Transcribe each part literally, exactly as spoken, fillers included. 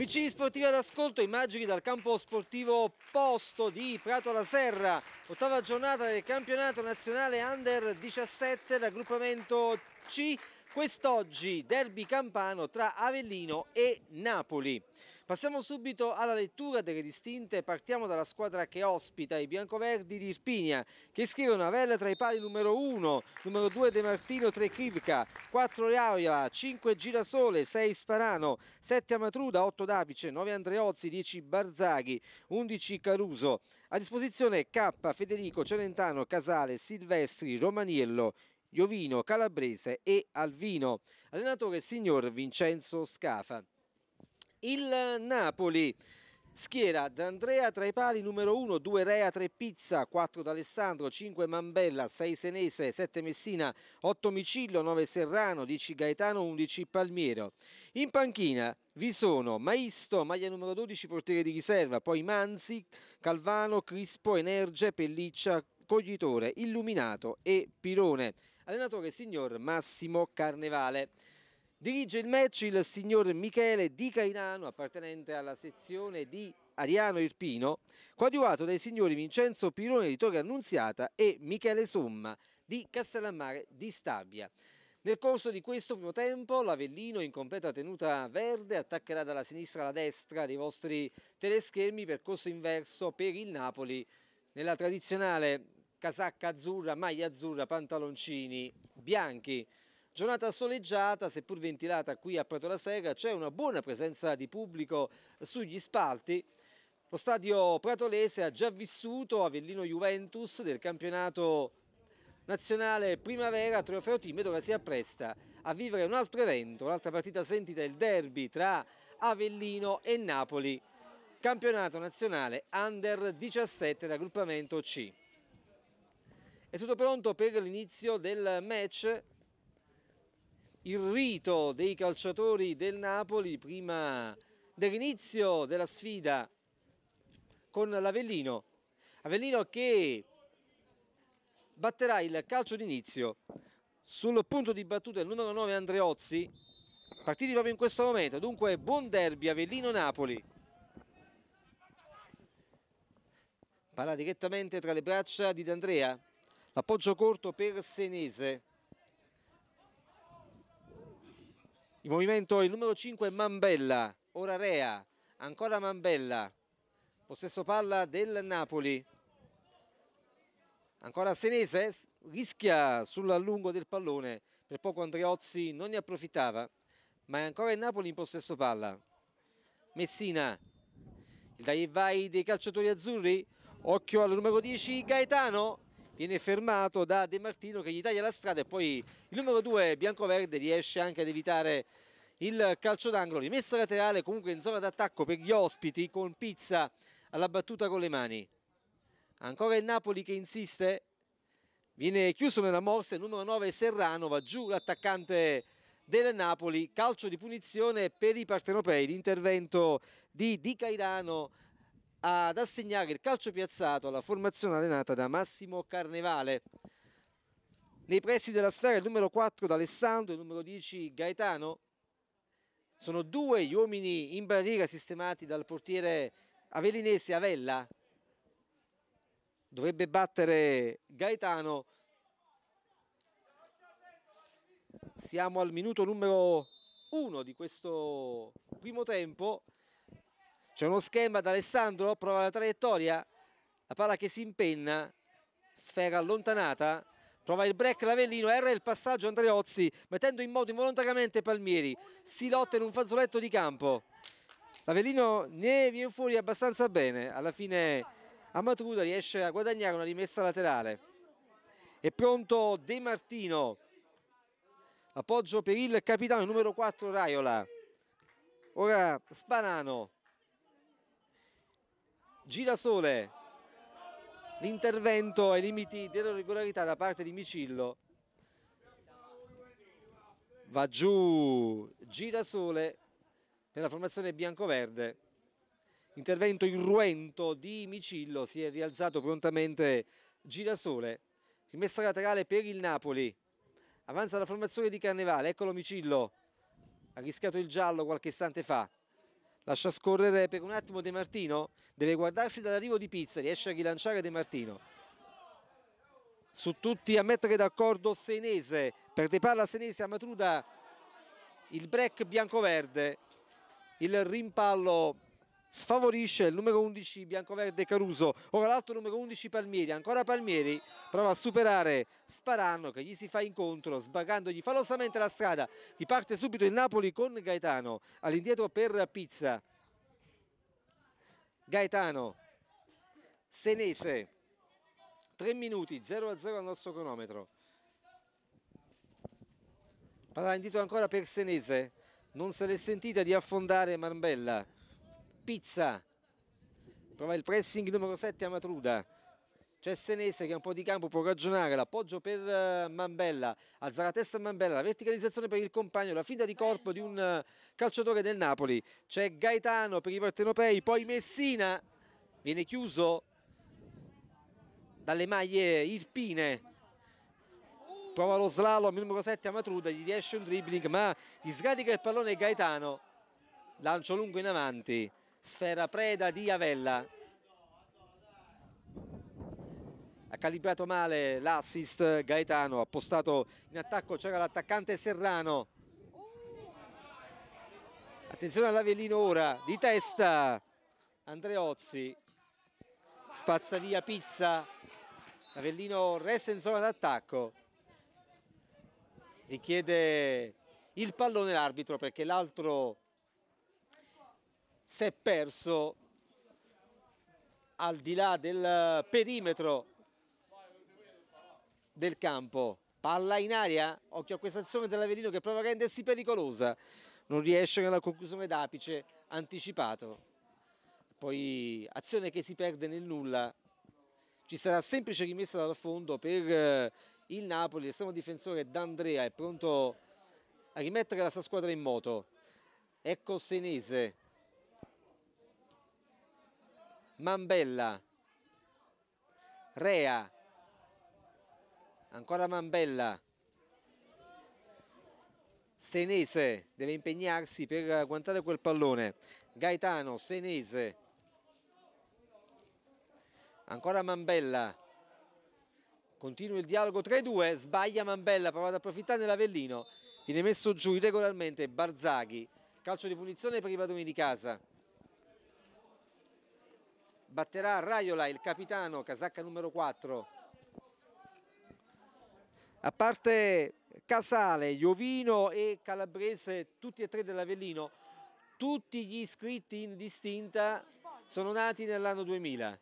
Amici sportivi all'ascolto, immagini dal campo sportivo Posto di Prato alla Serra, ottava giornata del campionato nazionale under diciassette, raggruppamento C. Quest'oggi derby campano tra Avellino e Napoli. Passiamo subito alla lettura delle distinte. Partiamo dalla squadra che ospita i biancoverdi di Irpinia, che scrivono Avella tra i pali numero uno, numero due De Martino, tre Krivka, quattro Raiola, cinque Girasole, sei Sparano, sette Amatruda, otto Dapice, nove Andreozzi, dieci Barzaghi, undici Caruso. A disposizione K, Federico, Celentano, Casale, Silvestri, Romaniello, Iovino, Calabrese e Alvino. Allenatore signor Vincenzo Scafa. Il Napoli schiera D'Andrea tra i pali numero uno, due Rea, tre Pizza, quattro D'Alessandro, cinque Mambella, sei Senese, sette Messina, otto Micillo, nove Serrano, dieci Gaetano, undici Palmiero. In panchina vi sono Maisto, maglia numero dodici, portiere di riserva, poi Manzi, Calvano, Crispo, Energe, Pelliccia, Coglitore, Illuminato e Pirone. Allenatore signor Massimo Carnevale. Dirige il match il signor Michele Di Cainano, appartenente alla sezione di Ariano Irpino, coadiuvato dai signori Vincenzo Pirone di Torre Annunziata e Michele Somma di Castellammare di Stabia. Nel corso di questo primo tempo l'Avellino, in completa tenuta verde, attaccherà dalla sinistra alla destra dei vostri teleschermi, percorso inverso per il Napoli nella tradizionale casacca azzurra, maglia azzurra, pantaloncini bianchi. Giornata soleggiata, seppur ventilata qui a Prato alla Serra, c'è una buona presenza di pubblico sugli spalti. Lo stadio pratolese ha già vissuto Avellino Juventus del campionato nazionale primavera, Trofeo Team, ed ora si appresta a vivere un altro evento, un'altra partita sentita, il derby tra Avellino e Napoli, campionato nazionale under diciassette, raggruppamento C. È tutto pronto per l'inizio del match. Il rito dei calciatori del Napoli prima dell'inizio della sfida con l'Avellino. Avellino che batterà il calcio d'inizio sul punto di battuta il numero nove Andreozzi, partiti proprio in questo momento. Dunque buon derby Avellino-Napoli. Palla direttamente tra le braccia di D'Andrea, l'appoggio corto per Senese. In movimento il numero cinque Mambella, ora Rea, ancora Mambella, possesso palla del Napoli, ancora Senese, rischia sull'allungo del pallone, per poco Andreozzi non ne approfittava, ma è ancora il Napoli in possesso palla. Messina, il dai e vai dei calciatori azzurri, occhio al numero dieci Gaetano, viene fermato da De Martino che gli taglia la strada e poi il numero due biancoverde riesce anche ad evitare il calcio d'angolo. Rimessa laterale comunque in zona d'attacco per gli ospiti con Pizza alla battuta con le mani. Ancora il Napoli che insiste, viene chiuso nella morsa il numero nove Serrano, va giù l'attaccante del Napoli, calcio di punizione per i partenopei. L'intervento di Di Cairano ad assegnare il calcio piazzato alla formazione allenata da Massimo Carnevale. Nei pressi della sfera il numero quattro D'Alessandro, il numero dieci Gaetano. Sono due gli uomini in barriera sistemati dal portiere avellinese Avella. Dovrebbe battere Gaetano. Siamo al minuto numero uno di questo primo tempo. C'è uno schema da Alessandro, prova la traiettoria, la palla che si impenna, sfera allontanata, prova il break l'Avellino, erra il passaggio Andreozzi, mettendo in moto involontariamente Palmieri, si lotta in un fazzoletto di campo. L'Avellino ne viene fuori abbastanza bene, alla fine Amatruda riesce a guadagnare una rimessa laterale. È pronto De Martino, appoggio per il capitano numero quattro Raiola, ora Spanano. Girasole, l'intervento ai limiti della regolarità da parte di Micillo, va giù Girasole per la formazione biancoverde, intervento irruento di Micillo, si è rialzato prontamente Girasole, rimessa laterale per il Napoli, avanza la formazione di Carnevale, eccolo Micillo, ha rischiato il giallo qualche istante fa. lascia scorrere per un attimo De Martino, deve guardarsi dall'arrivo di Pizza, riesce a rilanciare De Martino. Su tutti a mettere d'accordo Senese, perde palla Senese, a Matruda il break biancoverde, il rimpallo sfavorisce il numero undici biancoverde Caruso. Ora l'altro numero undici Palmieri, ancora Palmieri, prova a superare Sparano che gli si fa incontro sbaggandogli falosamente la strada. Riparte subito il Napoli con Gaetano, all'indietro per Pizza. Gaetano, Senese, tre minuti, zero a zero al nostro cronometro. Palla indietro ancora per Senese, non se l'è sentita di affondare Mambella. Pizza, prova il pressing numero sette a Matruda. C'è Senese che ha un po' di campo, può ragionare, l'appoggio per Mambella, alza la testa a Mambella, la verticalizzazione per il compagno, la finta di corpo di un calciatore del Napoli. C'è Gaetano per i partenopei, poi Messina, viene chiuso dalle maglie irpine. Prova lo slalom, il numero sette a Matruda, gli riesce un dribbling ma gli sradica il pallone Gaetano. Lancio lungo in avanti, sfera preda di Avella. Ha calibrato male l'assist Gaetano, ha postato in attacco, c'era l'attaccante Serrano. Attenzione all'Avellino ora, di testa Andreozzi, spazza via Pizza, Avellino resta in zona d'attacco. Richiede il pallone l'arbitro perché l'altro si è perso al di là del perimetro del campo. Palla in aria, occhio a questa azione dell'Avellino che prova a rendersi pericolosa, non riesce nella conclusione d'apice, anticipato. Poi azione che si perde nel nulla. Ci sarà semplice rimessa dal fondo per il Napoli. L'estremo difensore D'Andrea è pronto a rimettere la sua squadra in moto. Ecco Senese, Mambella, Rea, ancora Mambella, Senese deve impegnarsi per agguantare quel pallone. Gaetano, Senese, ancora Mambella, continua il dialogo tre due, sbaglia Mambella, prova ad approfittare dell'Avellino, viene messo giù irregolarmente Barzaghi, calcio di punizione per i padroni di casa. Batterà Raiola, il capitano, casacca numero quattro. A parte Casale, Iovino e Calabrese, tutti e tre dell'Avellino, tutti gli iscritti in distinta sono nati nell'anno duemila.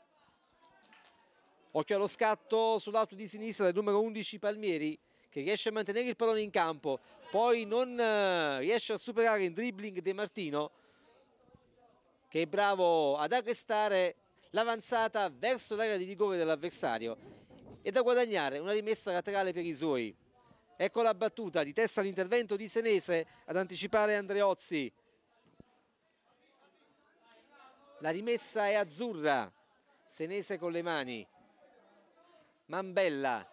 Occhio allo scatto sull'auto di sinistra del numero undici Palmieri, che riesce a mantenere il pallone in campo, poi non riesce a superare in dribbling De Martino, che è bravo ad arrestare l'avanzata verso l'area di rigore dell'avversario e da guadagnare una rimessa laterale per i suoi. Ecco la battuta, di testa l'intervento di Senese ad anticipare Andreozzi. La rimessa è azzurra, Senese con le mani, Mambella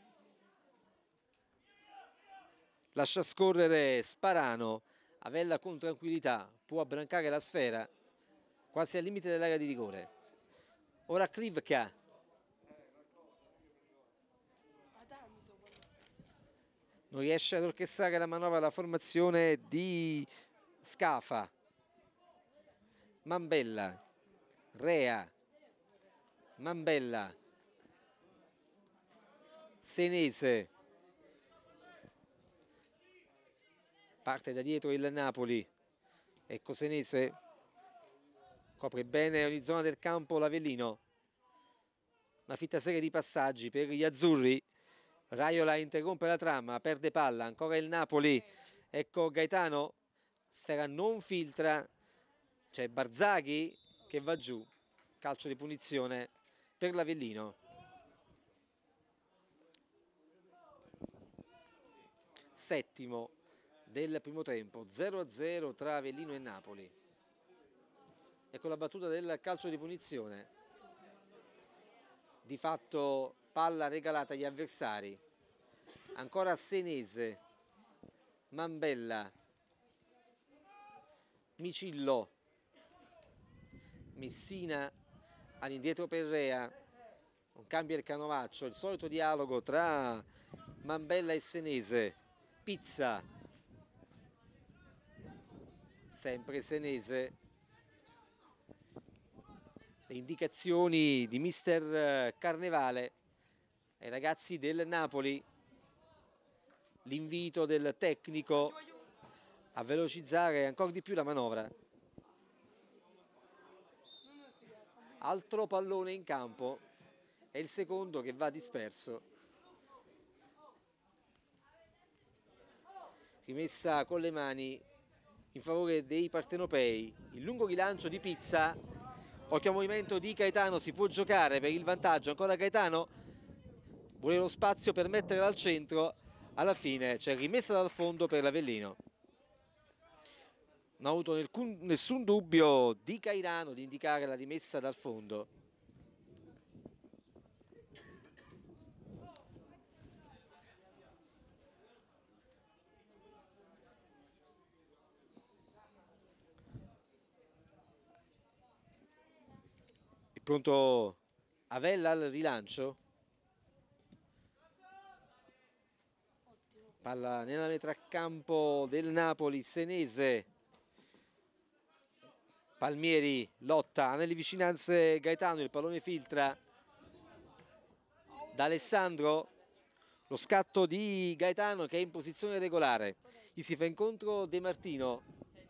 lascia scorrere Sparano, Avella con tranquillità può abbrancare la sfera quasi al limite dell'area di rigore. Ora Krivka, non riesce ad orchestrare la manovra, la formazione di Scafa. Mambella, Rea, Mambella, Senese, parte da dietro il Napoli, ecco Senese, copre bene ogni zona del campo l'Avellino, una fitta serie di passaggi per gli azzurri. Raiola interrompe la trama, perde palla, ancora il Napoli, ecco Gaetano, sfera non filtra, c'è Barzaghi che va giù, calcio di punizione per l'Avellino. Settimo del primo tempo, zero a zero tra Avellino e Napoli. Ecco la battuta del calcio di punizione, di fatto palla regalata agli avversari. Ancora Senese, Mambella, Micillo, Messina all'indietro per Rea, non cambia il canovaccio, il solito dialogo tra Mambella e Senese. Pizza, sempre Senese, le indicazioni di mister Carnevale ai ragazzi del Napoli, l'invito del tecnico a velocizzare ancora di più la manovra. Altro pallone in campo, è il secondo che va disperso. Rimessa con le mani in favore dei partenopei, il lungo rilancio di Pizza, occhio al movimento di Gaetano, si può giocare per il vantaggio, ancora Gaetano, vuole lo spazio per metterla al centro, alla fine c'è rimessa dal fondo per l'Avellino. Non ha avuto nessun dubbio di Gaetano di indicare la rimessa dal fondo. Pronto Avella al rilancio, palla nella metà campo del Napoli, Senese, Palmieri lotta nelle vicinanze Gaetano, il pallone filtra da Alessandro, lo scatto di Gaetano che è in posizione regolare, gli si fa incontro De Martino,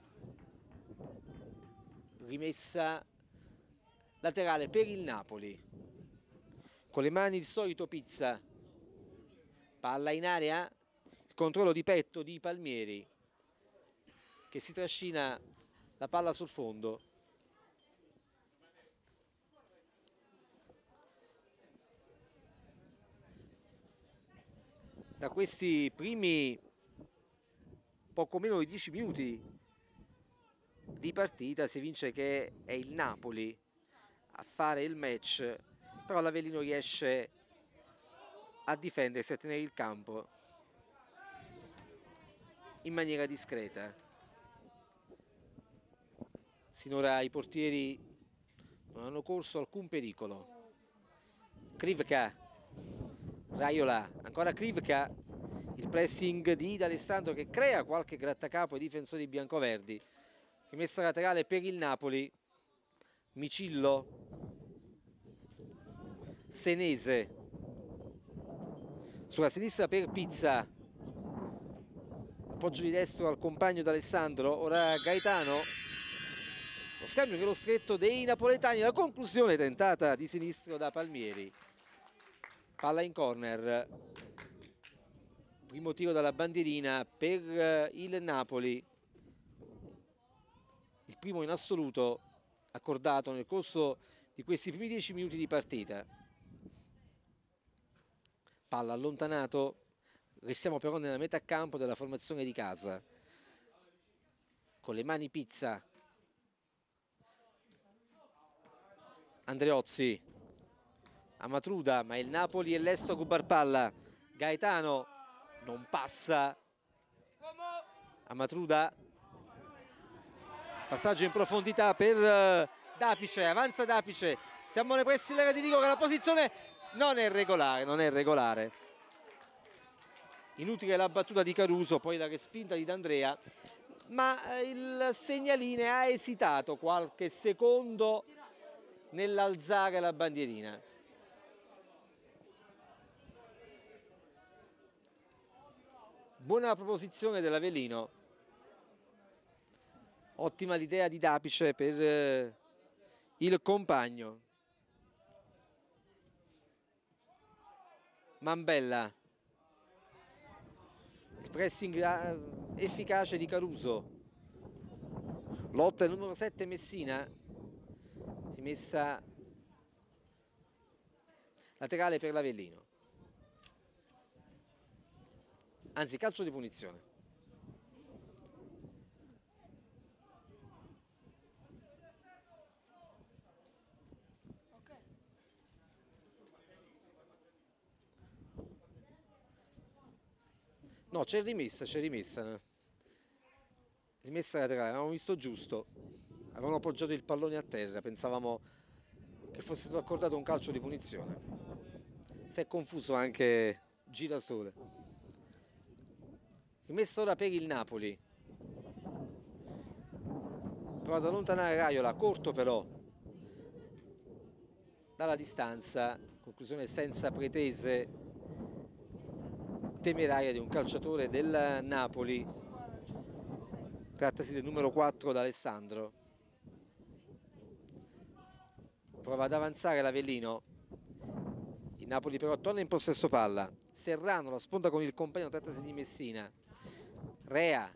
rimessa laterale per il Napoli, con le mani il solito Pizza, palla in area, il controllo di petto di Palmieri che si trascina la palla sul fondo. Da questi primi poco meno di dieci minuti di partita si evince che è il Napoli a fare il match, però l'Avellino riesce a difendersi, a tenere il campo in maniera discreta. Sinora i portieri non hanno corso alcun pericolo. Krivka, Raiola, ancora Krivka, il pressing di D'Alessandro che crea qualche grattacapo ai difensori biancoverdi. Rimessa laterale per il Napoli, Micillo, Senese, sulla sinistra per Pizza, appoggio di destro al compagno d'Alessandro, ora Gaetano, lo scambio che lo stretto dei napoletani, la conclusione tentata di sinistro da Palmieri, palla in corner, primo tiro dalla bandierina per il Napoli, il primo in assoluto accordato nel corso di questi primi dieci minuti di partita. Palla allontanato, restiamo però nella metà campo della formazione di casa, con le mani Pizza, Andreozzi, Amatruda, ma il Napoli è lesto a rubar palla. Gaetano non passa, Amatruda, passaggio in profondità per Dapice, avanza Dapice, siamo nei pressi dell'area di rigore, la posizione non è regolare, non è regolare. Inutile la battuta di Caruso, poi la respinta di D'Andrea, ma il segnaline ha esitato qualche secondo nell'alzare la bandierina. Buona proposizione dell'Avellino, ottima l'idea di Dapice per eh, il compagno. Mambella, il pressing efficace di Caruso, lotta il numero sette Messina, rimessa laterale per l'Avellino, anzi calcio di punizione. No, c'è rimessa, c'è rimessa. Rimessa laterale, avevamo visto giusto. avevano appoggiato il pallone a terra, pensavamo che fosse stato accordato un calcio di punizione. Si è confuso anche Girasole. Rimessa ora per il Napoli. Prova ad allontanare Raiola, corto però dalla distanza, conclusione senza pretese temeraria di un calciatore del Napoli. Trattasi del numero quattro d'Alessandro. Prova ad avanzare l'Avellino. Il Napoli però torna in possesso palla. Serrano la sponda con il compagno, trattasi di Messina. Rea.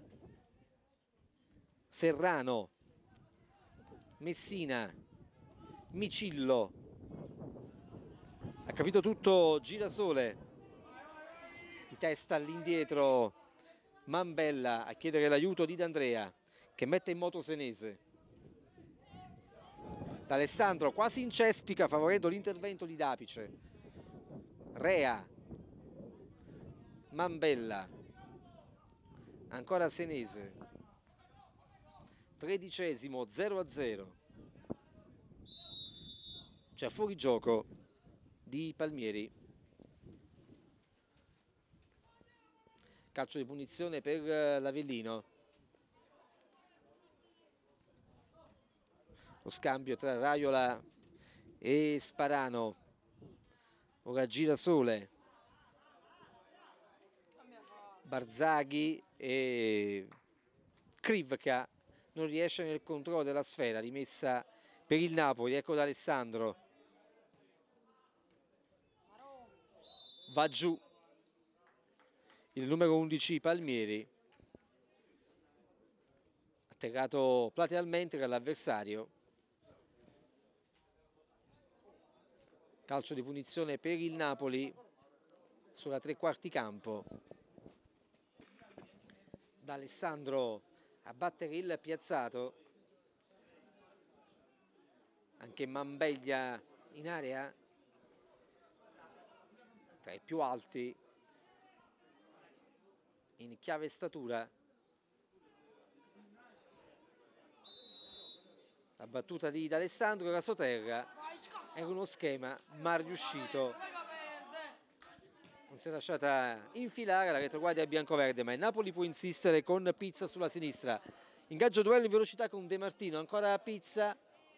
Serrano. Messina. Micillo. Ha capito tutto Girasole. Di testa all'indietro Mambella a chiedere l'aiuto di D'Andrea, che mette in moto Senese. D'Alessandro quasi incespica, favorendo l'intervento di Dapice. Rea. Mambella. Ancora Senese. Tredicesimo, zero a zero. C'è fuori gioco di Palmieri. Calcio di punizione per l'Avellino. Lo scambio tra Raiola e Sparano. Ora Girasole. Barzaghi e Krivka non riesce nel controllo della sfera, rimessa per il Napoli. Ecco D'Alessandro. Va giù il numero undici Palmieri, atterrato platealmente dall'avversario. Calcio di punizione per il Napoli sulla tre quarti campo. D'Alessandro a battere il piazzato. Anche Mambeglia in area, tra i più alti in chiave statura. La battuta di D'Alessandro era sotterra, era uno schema ma riuscito, non si è lasciata infilare la retroguardia biancoverde, ma il Napoli può insistere con Pizza sulla sinistra. Ingaggio duello in velocità con De Martino, ancora Pizza,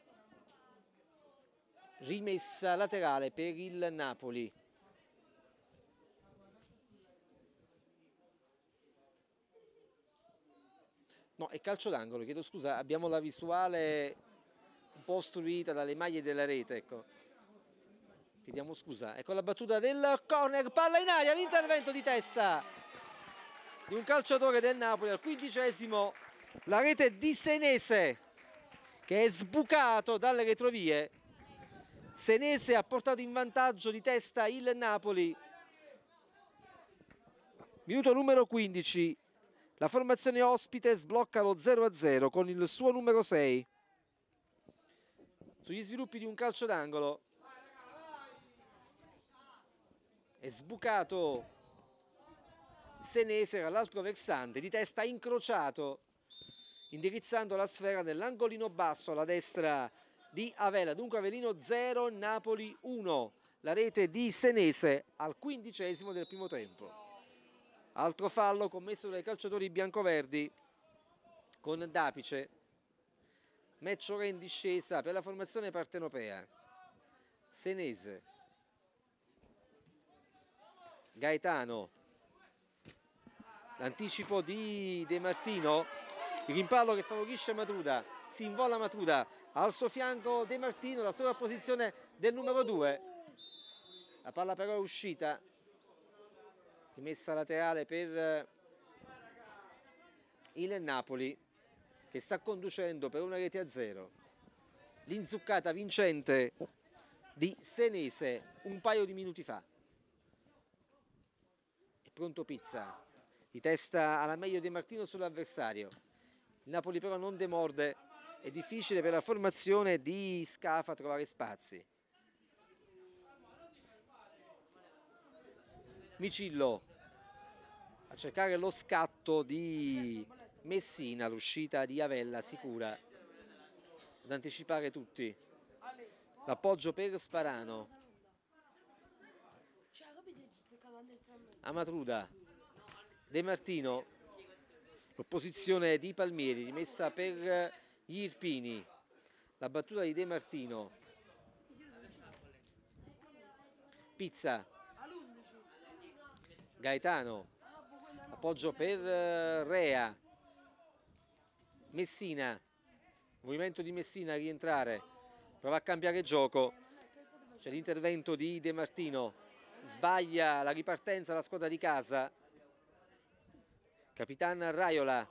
rimessa laterale per il Napoli. No, è calcio d'angolo, chiedo scusa, abbiamo la visuale un po' ostruita dalle maglie della rete, ecco. Chiediamo scusa. Ecco la battuta del corner, palla in aria, l'intervento di testa di un calciatore del Napoli al quindicesimo, la rete di Senese che è sbucato dalle retrovie. Senese ha portato in vantaggio di testa il Napoli. Minuto numero quindici. La formazione ospite sblocca lo zero a zero con il suo numero sei. Sugli sviluppi di un calcio d'angolo è sbucato Senese dall'altro versante, di testa incrociato, indirizzando la sfera nell'angolino basso alla destra di Avella. Dunque Avellino zero, Napoli uno. La rete di Senese al quindicesimo del primo tempo. Altro fallo commesso dai calciatori biancoverdi con Dapice. Match ora in discesa per la formazione partenopea. Senese. Gaetano. L'anticipo di De Martino. Il rimpallo che favorisce Matruda. Si invola Matruda. Al suo fianco De Martino, la sovrapposizione del numero due. La palla però è uscita. Rimessa laterale per il Napoli, che sta conducendo per una rete a zero. L'inzuccata vincente di Senese un paio di minuti fa. È pronto Pizza, di testa alla meglio De Martino sull'avversario. Il Napoli però non demorde, è difficile per la formazione di Scafa trovare spazi. Micillo a cercare lo scatto di Messina, l'uscita di Avella sicura. ad anticipare tutti. L'appoggio per Sparano. Amatruda, De Martino, l'opposizione di Palmieri, rimessa per gli Irpini, la battuta di De Martino, Pizza, Gaetano, appoggio per Rea, Messina, movimento di Messina a rientrare, prova a cambiare gioco, c'è l'intervento di De Martino, sbaglia la ripartenza la squadra di casa, Capitan Raiola,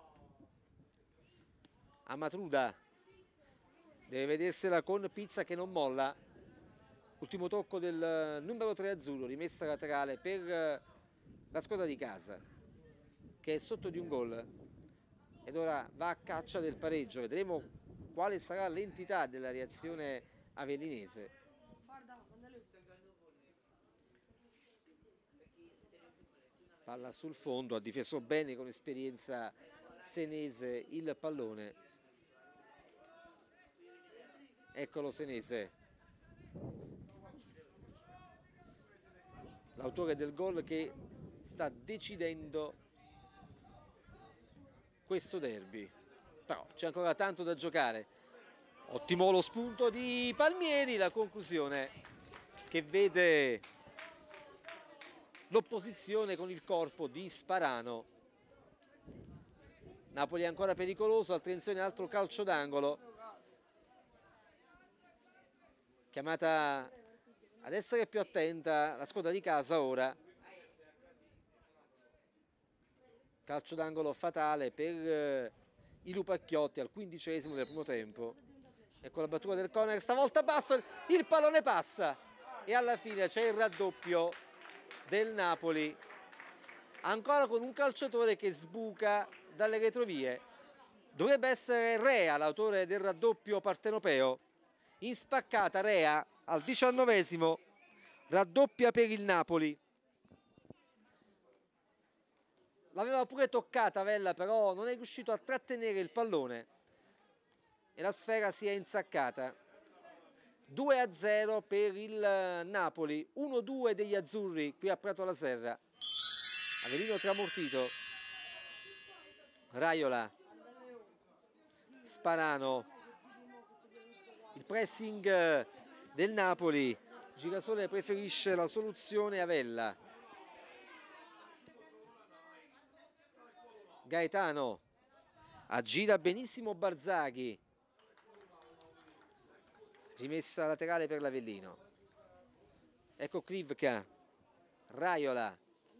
Amatruda, deve vedersela con Pizza che non molla, ultimo tocco del numero tre azzurro, rimessa laterale per la squadra di casa che è sotto di un gol ed ora va a caccia del pareggio, vedremo quale sarà l'entità della reazione avellinese. Palla sul fondo, ha difeso bene con esperienza Senese il pallone. Eccolo Senese, l'autore del gol che sta decidendo questo derby. Però c'è ancora tanto da giocare. Ottimo lo spunto di Palmieri, la conclusione che vede l'opposizione con il corpo di Sparano. Napoli è ancora pericoloso, attenzione, altro calcio d'angolo. Chiamata ad essere più attenta la squadra di casa ora. Calcio d'angolo fatale per i Lupacchiotti al quindicesimo del primo tempo. Ecco la battuta del corner, stavolta basso, il pallone passa e alla fine c'è il raddoppio del Napoli, ancora con un calciatore che sbuca dalle retrovie. Dovrebbe essere Rea l'autore del raddoppio partenopeo. In spaccata Rea al diciannovesimo raddoppia per il Napoli. L'aveva pure toccata Vella, però non è riuscito a trattenere il pallone e la sfera si è insaccata. due a zero per il Napoli, uno due degli azzurri qui a Prato la Serra. Avellino tramortito. Raiola, Sparano, il pressing del Napoli. Girasole preferisce la soluzione a Vella. Gaetano, aggira benissimo Barzaghi. Rimessa laterale per l'Avellino. Ecco Krivka, Raiola.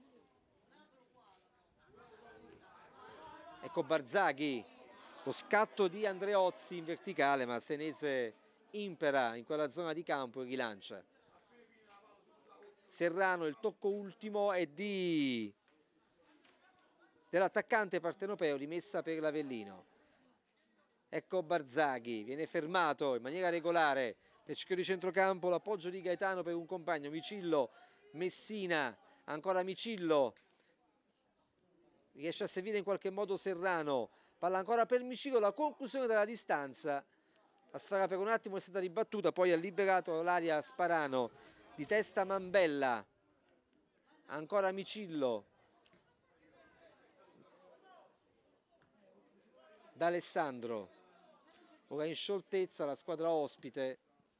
Ecco Barzaghi, lo scatto di Andreozzi in verticale, ma Senese impera in quella zona di campo e rilancia. Serrano, il tocco ultimo è di dell'attaccante partenopeo, rimessa per l'Avellino. Ecco Barzaghi, viene fermato in maniera regolare nel cerchio di centrocampo, l'appoggio di Gaetano per un compagno, Micillo, Messina, ancora Micillo, riesce a servire in qualche modo Serrano, palla ancora per Micillo, la conclusione della distanza, la sfera per un attimo è stata ribattuta, poi ha liberato l'aria Sparano, di testa Mambella, ancora Micillo, D'Alessandro, ora in scioltezza la squadra ospite,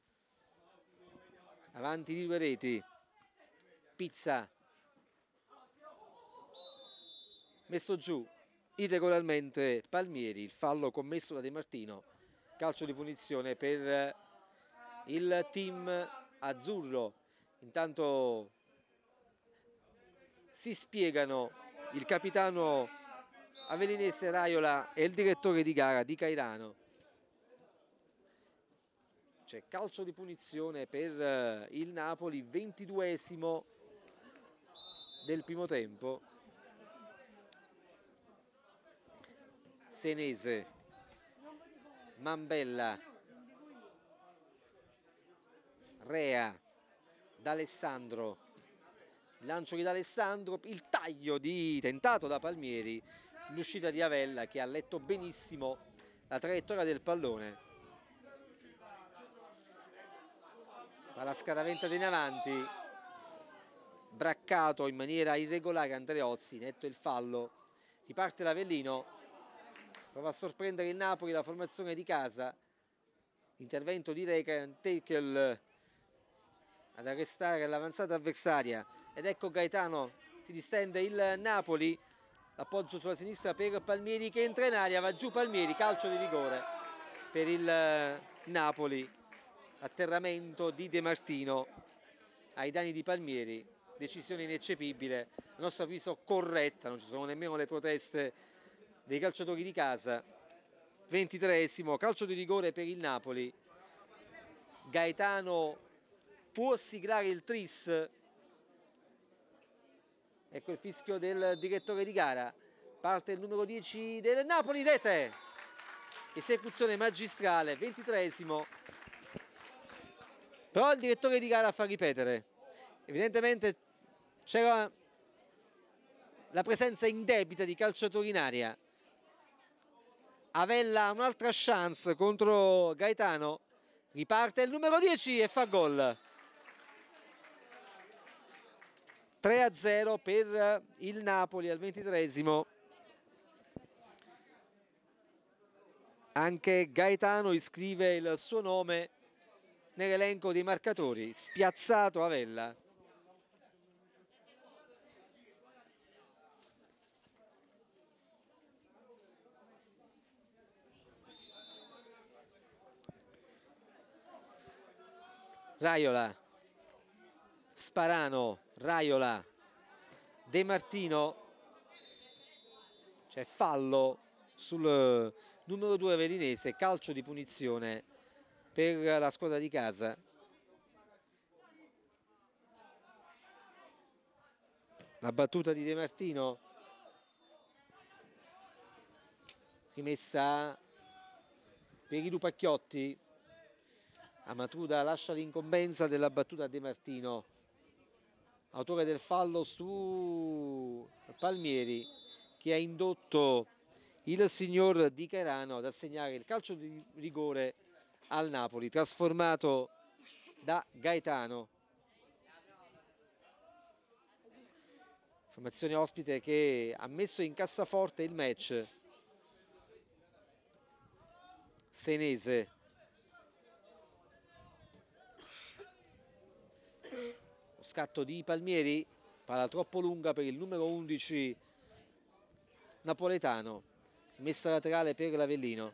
avanti di due reti, Pizza, messo giù irregolarmente Palmieri, il fallo commesso da De Martino, calcio di punizione per il team azzurro. Intanto si spiegano il capitano avellinese Raiola e il direttore di gara Di Cairano. C'è calcio di punizione per il Napoli, ventiduesimo del primo tempo. Senese, Mambella, Rea, D'Alessandro, il lancio di D'Alessandro, il taglio di, tentato da Palmieri, l'uscita di Avella che ha letto benissimo la traiettoria del pallone. palla scaraventata in avanti, braccato in maniera irregolare Andreozzi, netto il fallo, riparte l'Avellino, prova a sorprendere il Napoli, la formazione di casa, intervento di Recan, tackle ad arrestare l'avanzata avversaria, ed ecco Gaetano, si distende il Napoli, l'appoggio sulla sinistra per Palmieri che entra in aria, va giù Palmieri, calcio di rigore per il Napoli, atterramento di De Martino ai danni di Palmieri, decisione ineccepibile, a nostro avviso corretta, non ci sono nemmeno le proteste dei calciatori di casa. ventitreesimo, calcio di rigore per il Napoli. Gaetano può siglare il tris, ecco il fischio del direttore di gara, parte il numero dieci del Napoli, rete, esecuzione magistrale, ventitreesimo, però il direttore di gara fa ripetere, evidentemente c'era la presenza indebita di calciatori in aria. Avella un'altra chance contro Gaetano, riparte il numero dieci e fa gol. tre a zero per il Napoli al ventitreesimo. Anche Gaetano iscrive il suo nome nell'elenco dei marcatori. Spiazzato Avella. Raiola, Sparano, Raiola, De Martino, c'è fallo sul numero due avelinese, calcio di punizione per la squadra di casa. La battuta di De Martino, rimessa per i Lupacchiotti. Amatruda lascia l'incombenza della battuta a De Martino, autore del fallo su Palmieri, che ha indotto il signor Di Cairano ad assegnare il calcio di rigore al Napoli, trasformato da Gaetano. Formazione ospite che ha messo in cassaforte il match. Senese. Scatto di Palmieri, palla troppo lunga per il numero undici napoletano, messa laterale per l'Avellino.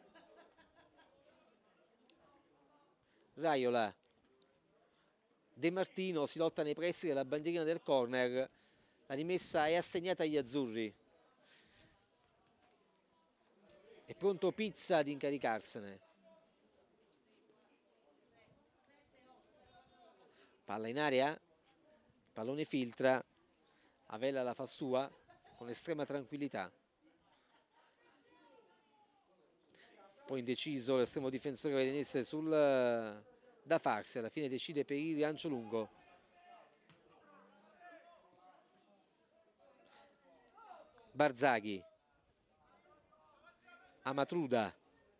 Raiola, De Martino si lotta nei pressi della bandierina del corner, la rimessa è assegnata agli azzurri. È pronto Pizza ad incaricarsene. Palla in aria, pallone filtra, Avella la fa sua con estrema tranquillità. Poi indeciso l'estremo difensore vedenese sul da farsi, alla fine decide per il rilancio lungo. Barzaghi, Amatruda,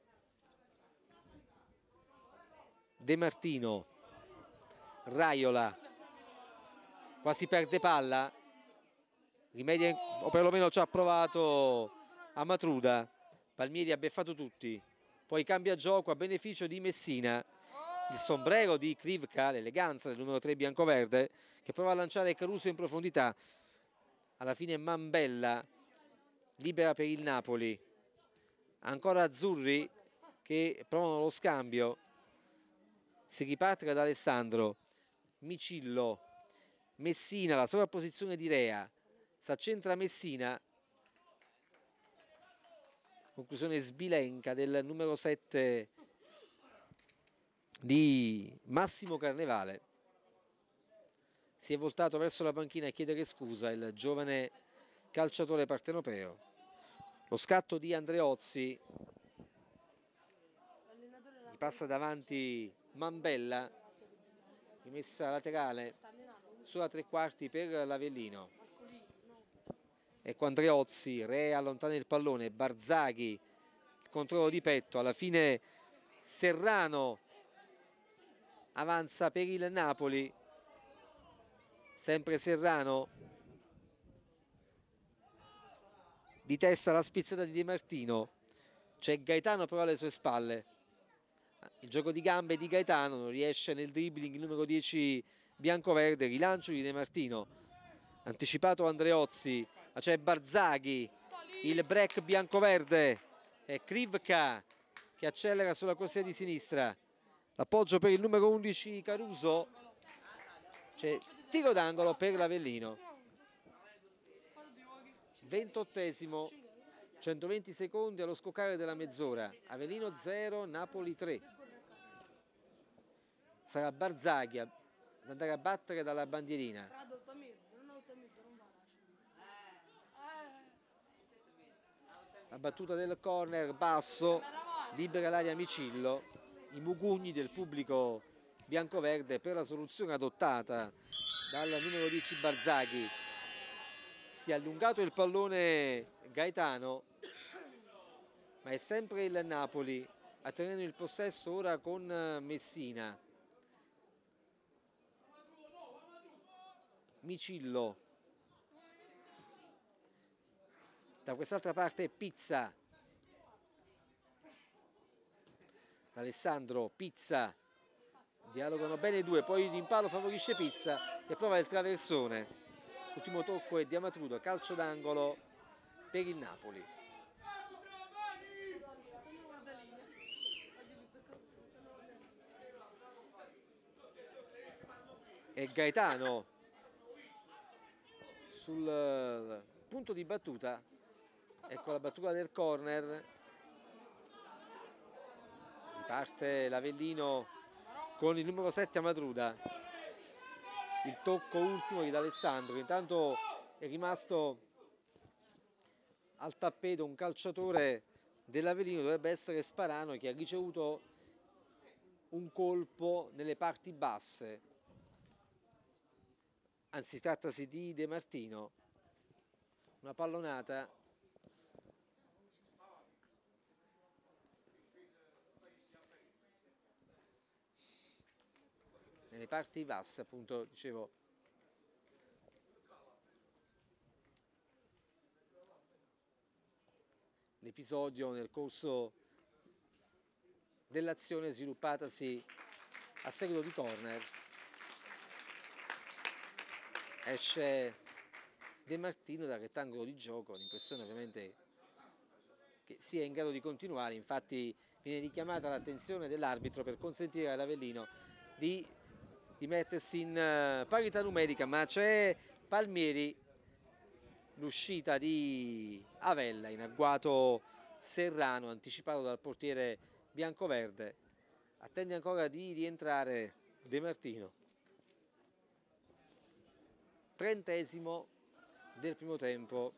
De Martino, Raiola, quasi perde palla, rimedia o perlomeno ci ha provato Amatruda. Palmieri ha beffato tutti, poi cambia gioco a beneficio di Messina. Il sombrero di Krivka, l'eleganza del numero tre biancoverde, che prova a lanciare Caruso in profondità. Alla fine Mambella libera per il Napoli. Ancora azzurri che provano lo scambio. Si riparte da Alessandro. Micillo, Messina, la sovrapposizione di Rea, s'accentra Messina, conclusione sbilenca del numero sette di Massimo Carnevale. Si è voltato verso la panchina a chiedere scusa il giovane calciatore partenopeo. Lo scatto di Andreozzi, gli passa davanti Mambella, rimessa laterale sulla tre quarti per l'Avellino. Ecco Andreozzi, Re allontana il pallone, Barzaghi, il controllo di petto, alla fine Serrano avanza per il Napoli, sempre Serrano, di testa la spizzata di De Martino, c'è Gaetano però alle sue spalle, il gioco di gambe di Gaetano, non riesce nel dribbling il numero dieci biancoverde, rilancio di De Martino, anticipato Andreozzi, ma c'è Barzaghi, il break biancoverde, è Krivka che accelera sulla corsia di sinistra, l'appoggio per il numero undici Caruso, c'è tiro d'angolo per l'Avellino. ventottesimo, centoventi secondi allo scoccare della mezz'ora, Avellino zero, Napoli tre. Sarà Barzaghi ad andare a battere dalla bandierina. La battuta del corner basso, libera l'area Micillo, i mugugni del pubblico biancoverde per la soluzione adottata dal numero dieci Barzaghi. Si è allungato il pallone Gaetano, ma è sempre il Napoli a tenere il possesso ora con Messina. Micillo, da quest'altra parte Pizza, Alessandro, Pizza, dialogano bene i due, poi l'impallo favorisce Pizza che prova il traversone, ultimo tocco è di Amatrudo, calcio d'angolo per il Napoli. E Gaetano sul punto di battuta, ecco la battuta del corner, riparte l'Avellino con il numero sette Amatruda, il tocco ultimo di D'Alessandro, intanto è rimasto al tappeto un calciatore dell'Avellino, dovrebbe essere Sparano, che ha ricevuto un colpo nelle parti basse, anzi trattasi di De Martino, una pallonata nelle parti basse, appunto dicevo. L'episodio nel corso dell'azione sviluppatasi a seguito di corner. Esce De Martino dal rettangolo di gioco, l'impressione ovviamente che sia in grado di continuare, infatti viene richiamata l'attenzione dell'arbitro per consentire all'Avellino di, di mettersi in parità numerica, ma c'è Palmieri, l'uscita di Avella in agguato Serrano, anticipato dal portiere biancoverde, attende ancora di rientrare De Martino. Trentesimo del primo tempo,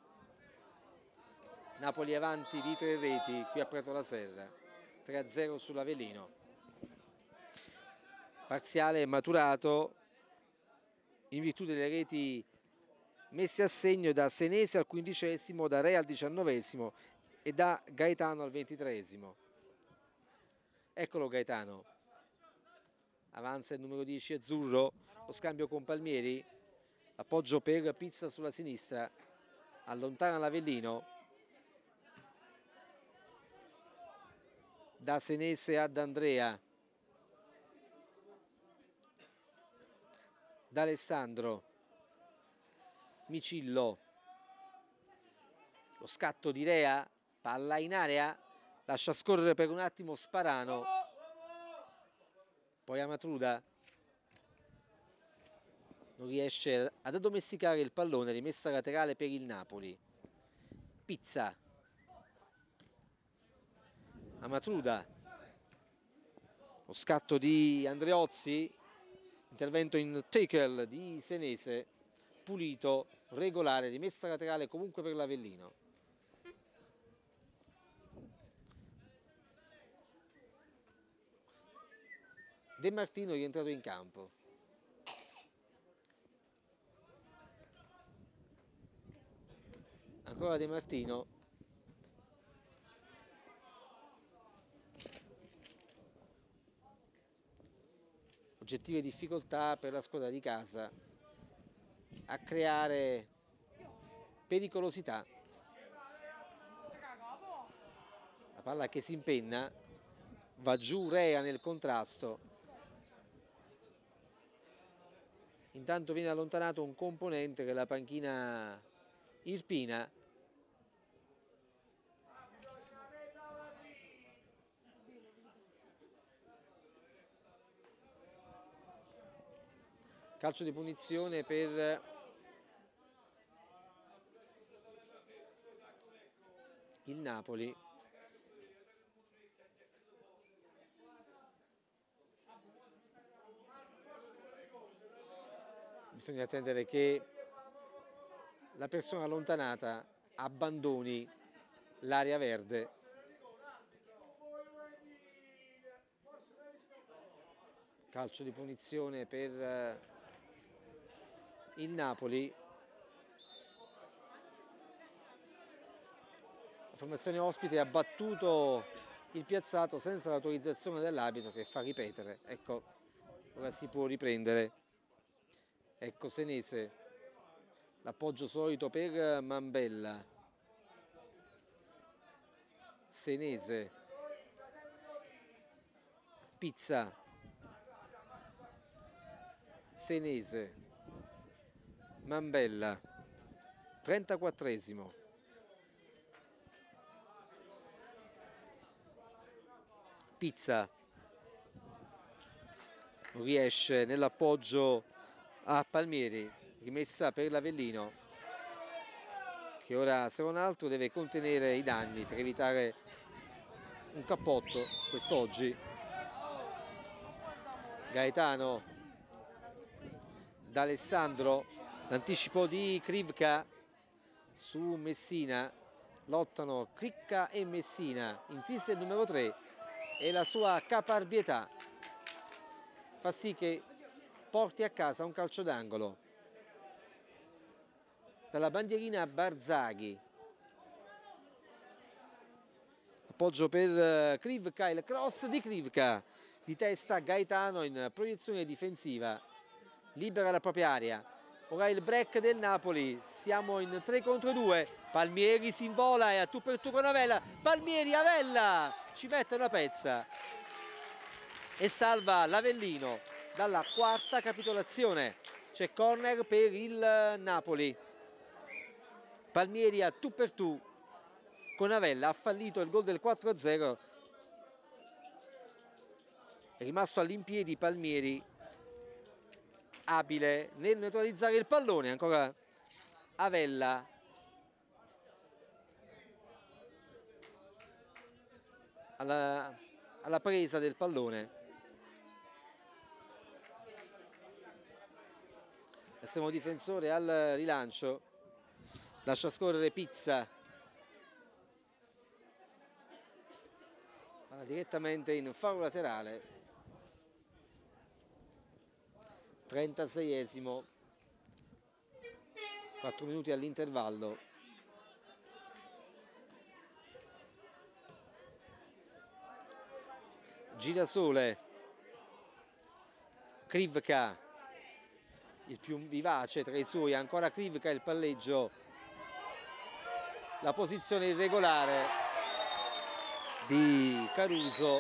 Napoli avanti di tre reti qui a Prato la Serra, tre a zero sull'Avellino. Parziale maturato in virtù delle reti messi a segno da Senese al quindicesimo, da Re al diciannovesimo e da Gaetano al ventitreesimo. Eccolo Gaetano, avanza il numero dieci azzurro, lo scambio con Palmieri, appoggio per Pizza sulla sinistra, allontana l'Avellino, da Senese ad Andrea, da Alessandro, Micillo, lo scatto di Rea, palla in area, lascia scorrere per un attimo Sparano, poi Amatruda non riesce ad addomesticare il pallone, rimessa laterale per il Napoli. Pizza, Amatruda, lo scatto di Andreozzi, intervento in tackle di Senese, pulito, regolare, rimessa laterale comunque per l'Avellino. De Martino è rientrato in campo. Ancora De Martino. oggettive difficoltà per la squadra di casa a creare pericolosità. La palla che si impenna, va giù Rea nel contrasto. Intanto viene allontanato un componente che è la panchina irpina. Calcio di punizione per il Napoli. Bisogna attendere che la persona allontanata abbandoni l'area verde. Calcio di punizione per il Napoli. La formazione ospite ha battuto il piazzato senza l'autorizzazione dell'arbitro, che fa ripetere. Ecco, ora si può riprendere. Ecco Senese, l'appoggio solito per Mambella. Senese, Pizza, Senese, Mambella, trentaquattresimo. Pizza non riesce nell'appoggio a Palmieri, rimessa per l'Avellino, che ora se non altro deve contenere i danni per evitare un cappotto quest'oggi. Gaetano, D'Alessandro, l'anticipo di Krivka su Messina, lottano Cricca e Messina, insiste il numero tre e la sua caparbietà fa sì che porti a casa un calcio d'angolo. Dalla bandierina Barzaghi, appoggio per Krivka, il cross di Krivka, di testa Gaetano in proiezione difensiva, libera la propria area. Ora il break del Napoli, siamo in tre contro due, Palmieri si invola e a tu per tu con Avella, Palmieri, Avella ci mette una pezza e salva l'Avellino dalla quarta capitolazione. C'è corner per il Napoli. Palmieri a tu per tu con Avella, ha fallito il gol del quattro a zero. È rimasto all'impiedi Palmieri, abile nel neutralizzare il pallone. Ancora Avella, alla, alla presa del pallone. Estremo difensore al rilancio, lascia scorrere Pizza, va direttamente in fallo laterale. trentaseiesimo, quattro minuti all'intervallo. Girasole, Krivka, il più vivace tra i suoi, ancora Krivka, il palleggio, la posizione irregolare di Caruso,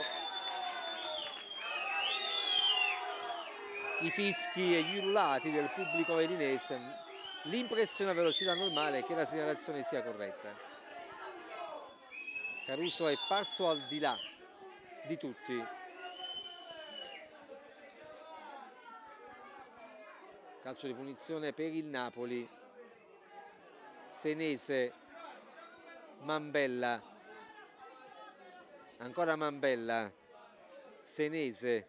i fischi e gli urlati del pubblico velinese, l'impressione a velocità normale è che la segnalazione sia corretta. Caruso è parso al di là di tutti. Calcio di punizione per il Napoli. Senese, Mambella, ancora Mambella, Senese,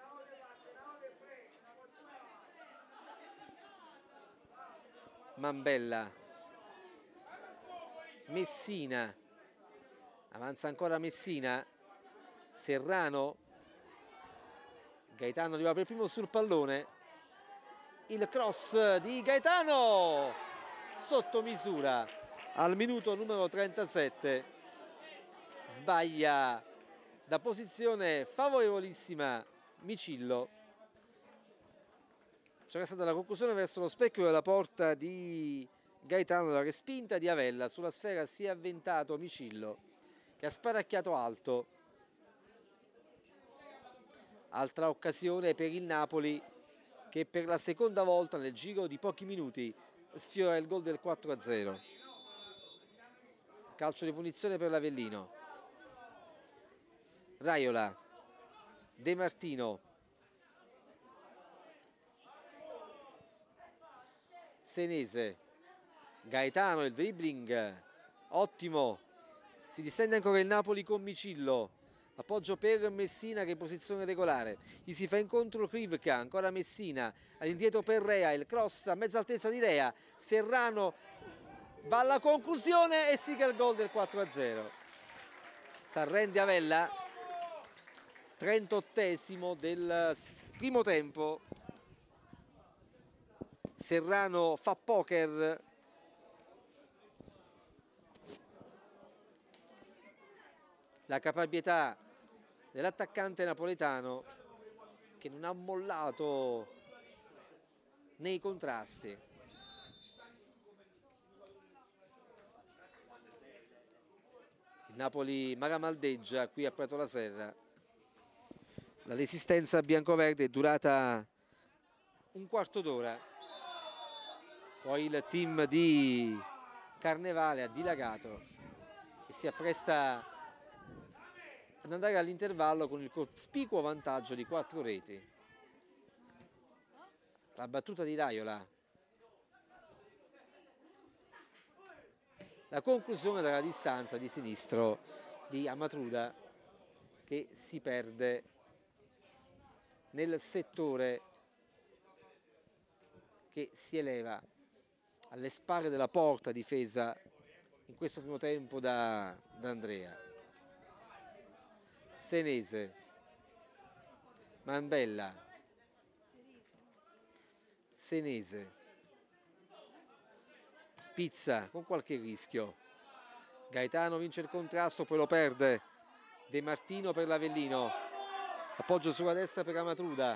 Mambella, Messina, avanza ancora Messina, Serrano, Gaetano arriva per primo sul pallone, il cross di Gaetano sotto misura al minuto numero trentasette, sbaglia da posizione favorevolissima Micillo, C'era stata la conclusione verso lo specchio della porta di Gaetano, la respinta di Avella. Sulla sfera si è avventato Micillo, che ha sparacchiato alto. Altra occasione per il Napoli, che per la seconda volta nel giro di pochi minuti sfiora il gol del quattro a zero. Calcio di punizione per l'Avellino. Raiola, De Martino, Senese, Gaetano, il dribbling ottimo, si distende ancora il Napoli con Micillo. Appoggio per Messina, che è in posizione regolare, gli si fa incontro Krivka, ancora Messina, all'indietro per Rea, il cross a mezza altezza di Rea, Serrano va alla conclusione e sigla il gol del quattro a zero. S'arrende Avella, trentottesimo del primo tempo. Serrano fa poker, la caparbietà dell'attaccante napoletano, che non ha mollato nei contrasti. Il Napoli maramaldeggia qui a Prato la Serra. La resistenza biancoverde è durata un quarto d'ora, poi il team di Carnevale ha dilagato e si appresta ad andare all'intervallo con il cospicuo vantaggio di quattro reti. La battuta di Raiola, la conclusione dalla distanza di sinistro di Amatruda, che si perde nel settore che si eleva alle spalle della porta difesa in questo primo tempo da, da Andrea. Senese, Manbella, Senese, Pizza con qualche rischio, Gaetano vince il contrasto, poi lo perde. De Martino per l'Avellino, appoggio sulla destra per Amatruda,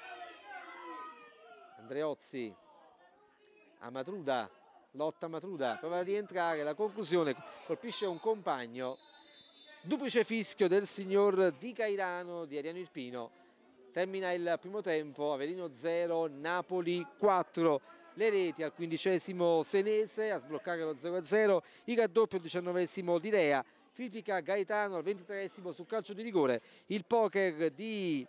Andreozzi, Amatruda, lotta Amatruda, prova a rientrare, la conclusione colpisce un compagno. Duplice fischio del signor Di Gaetano di Ariano Irpino. Termina il primo tempo, Avellino zero, Napoli quattro. Le reti al quindicesimo Senese a sbloccare lo zero a zero, il raddoppio al diciannovesimo di Rea, triplica Gaetano al ventitreesimo sul calcio di rigore, il poker di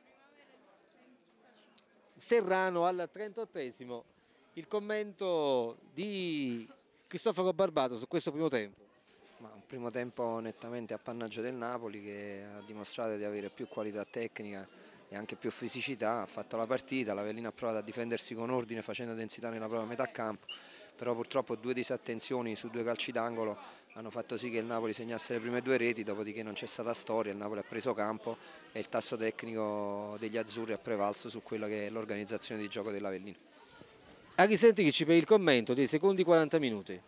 Serrano al trentottesimo. Il commento di Cristoforo Barbato su questo primo tempo. Ma un primo tempo nettamente appannaggio del Napoli, che ha dimostrato di avere più qualità tecnica e anche più fisicità. Ha fatto la partita, l'Avellino ha provato a difendersi con ordine facendo densità nella propria metà campo, però purtroppo due disattenzioni su due calci d'angolo hanno fatto sì che il Napoli segnasse le prime due reti, dopodiché non c'è stata storia, il Napoli ha preso campo e il tasso tecnico degli azzurri ha prevalso su quella che è l'organizzazione di gioco dell'Avellino. A risentirci per il commento dei secondi quaranta minuti.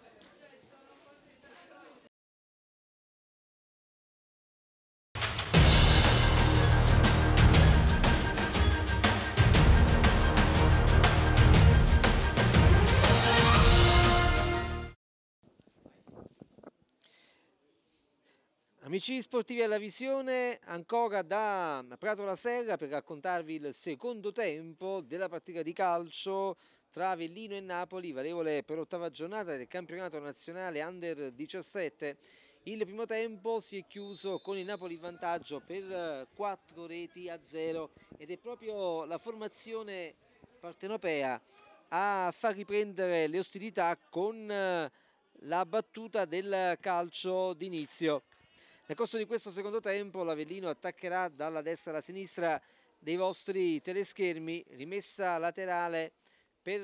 Amici sportivi alla visione, ancora da Prato la Serra per raccontarvi il secondo tempo della partita di calcio tra Avellino e Napoli, valevole per l'ottava giornata del campionato nazionale Under diciassette. Il primo tempo si è chiuso con il Napoli in vantaggio per quattro reti a zero ed è proprio la formazione partenopea a far riprendere le ostilità con la battuta del calcio d'inizio. Nel corso di questo secondo tempo l'Avellino attaccherà dalla destra alla sinistra dei vostri teleschermi, rimessa laterale per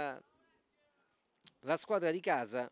la squadra di casa.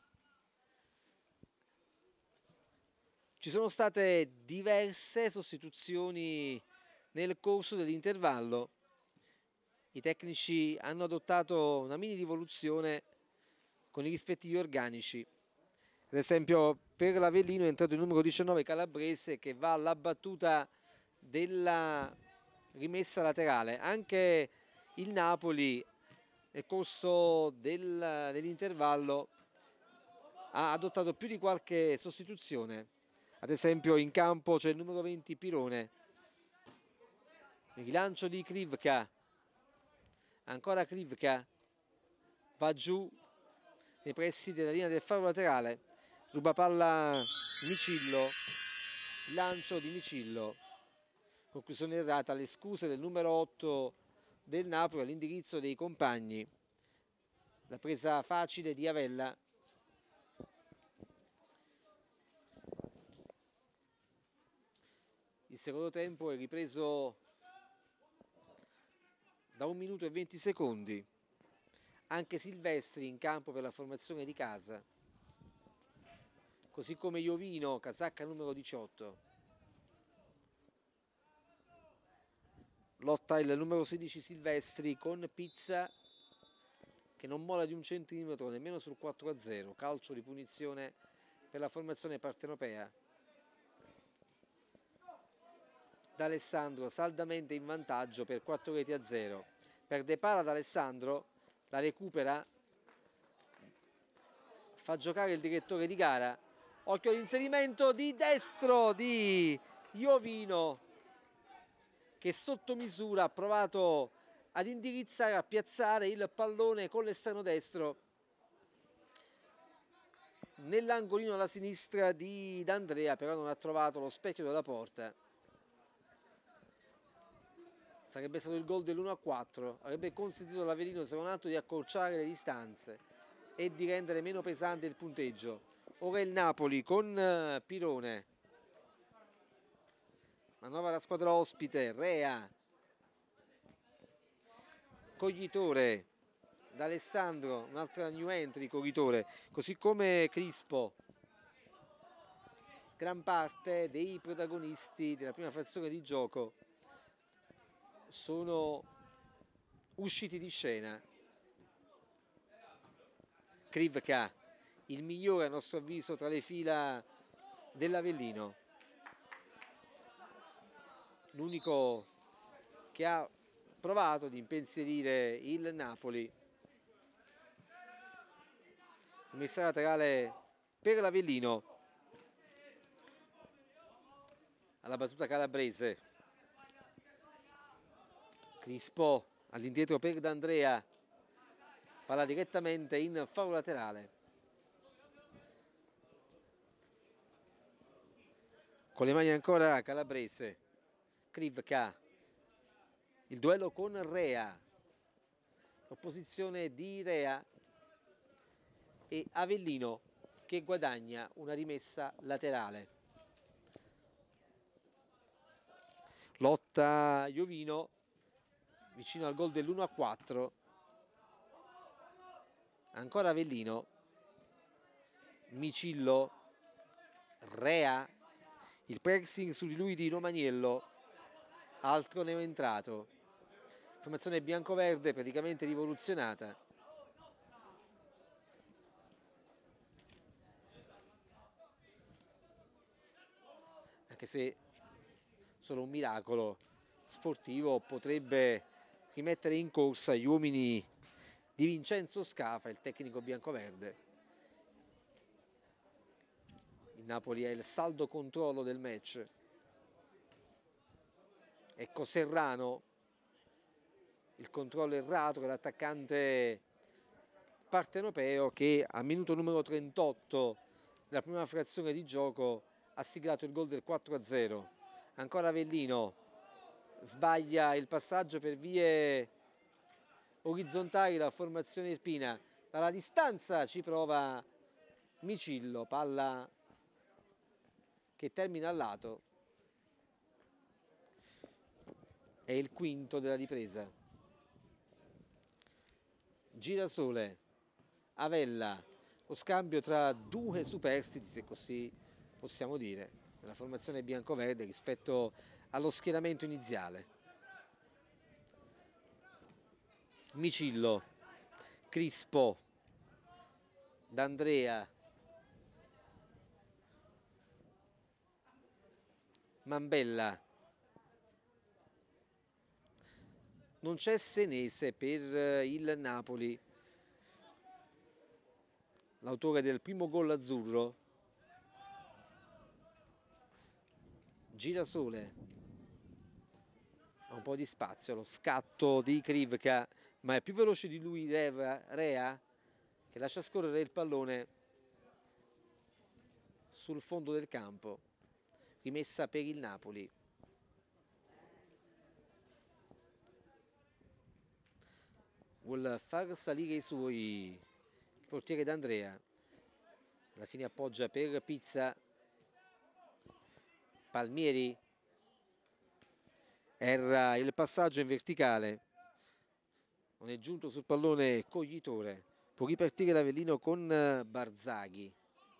Ci sono state diverse sostituzioni nel corso dell'intervallo. I tecnici hanno adottato una mini rivoluzione con i rispettivi organici. Ad esempio per l'Avellino è entrato il numero diciannove Calabrese, che va alla battuta della rimessa laterale. Anche il Napoli nel corso del, dell'intervallo ha adottato più di qualche sostituzione. Ad esempio in campo c'è il numero venti Pirone, il rilancio di Krivka, ancora Krivka, va giù nei pressi della linea del faro laterale, ruba palla Micillo, lancio di Micillo, conclusione errata, le scuse del numero otto del Napoli all'indirizzo dei compagni, la presa facile di Avella. Il secondo tempo è ripreso da un minuto e venti secondi, anche Silvestri in campo per la formazione di casa, così come Iovino, casacca numero diciotto. Lotta il numero sedici Silvestri con Pizza che non molla di un centimetro nemmeno sul quattro a zero, calcio di punizione per la formazione partenopea. D'Alessandro saldamente in vantaggio per quattro reti a zero. Perde palla D'Alessandro, la recupera, fa giocare il direttore di gara. Occhio all'inserimento di destro di Iovino, che sotto misura ha provato ad indirizzare, a piazzare il pallone con l'esterno destro nell'angolino alla sinistra di D'Andrea, però non ha trovato lo specchio della porta. Sarebbe stato il gol dell'uno a quattro, avrebbe consentito all'Avellino, se non altro, di accorciare le distanze e di rendere meno pesante il punteggio. Ora il Napoli con Pirone, manovra la squadra ospite, Rea, Coglitore, D'Alessandro, un'altra new entry Coglitore, così come Crispo. Gran parte dei protagonisti della prima frazione di gioco sono usciti di scena. Krivka, il migliore a nostro avviso tra le fila dell'Avellino, l'unico che ha provato ad impensierire il Napoli. Messa laterale per l'Avellino, alla battuta Calabrese. Crispo all'indietro per D'Andrea, palla direttamente in fallo laterale. Con le mani ancora Calabrese, Krivka, il duello con Rea, l'opposizione di Rea e Avellino che guadagna una rimessa laterale. Lotta Iovino vicino al gol dell'uno a quattro, ancora Avellino, Micillo, Rea, il pressing su di lui di Romaniello, altro neoentrato, formazione bianco-verde praticamente rivoluzionata. Anche se solo un miracolo sportivo potrebbe rimettere in corsa gli uomini di Vincenzo Scafa, il tecnico biancoverde. Il Napoli ha il saldo controllo del match. Ecco Serrano, il controllo errato dell'attaccante partenopeo, che al minuto numero trentotto della prima frazione di gioco ha siglato il gol del quattro a zero. Ancora Avellino, sbaglia il passaggio per vie orizzontali la formazione irpina, dalla distanza ci prova Micillo, palla che termina al lato. È il quinto della ripresa. Girasole, Avella, lo scambio tra due superstiti, se così possiamo dire, nella formazione biancoverde rispetto allo schieramento iniziale. Micillo, Crispo, D'Andrea, Mambella, non c'è Senese per il Napoli, l'autore del primo gol azzurro. Girasole, ha un po' di spazio, lo scatto di Krivka, ma è più veloce di lui Rea, Rea che lascia scorrere il pallone sul fondo del campo. Rimessa per il Napoli. Vuol far salire i suoi, il portiere D'Andrea. Alla fine appoggia per Pizza. Palmieri. Erra il passaggio in verticale. Non è giunto sul pallone Coglitore. Può ripartire l'Avellino con Barzaghi.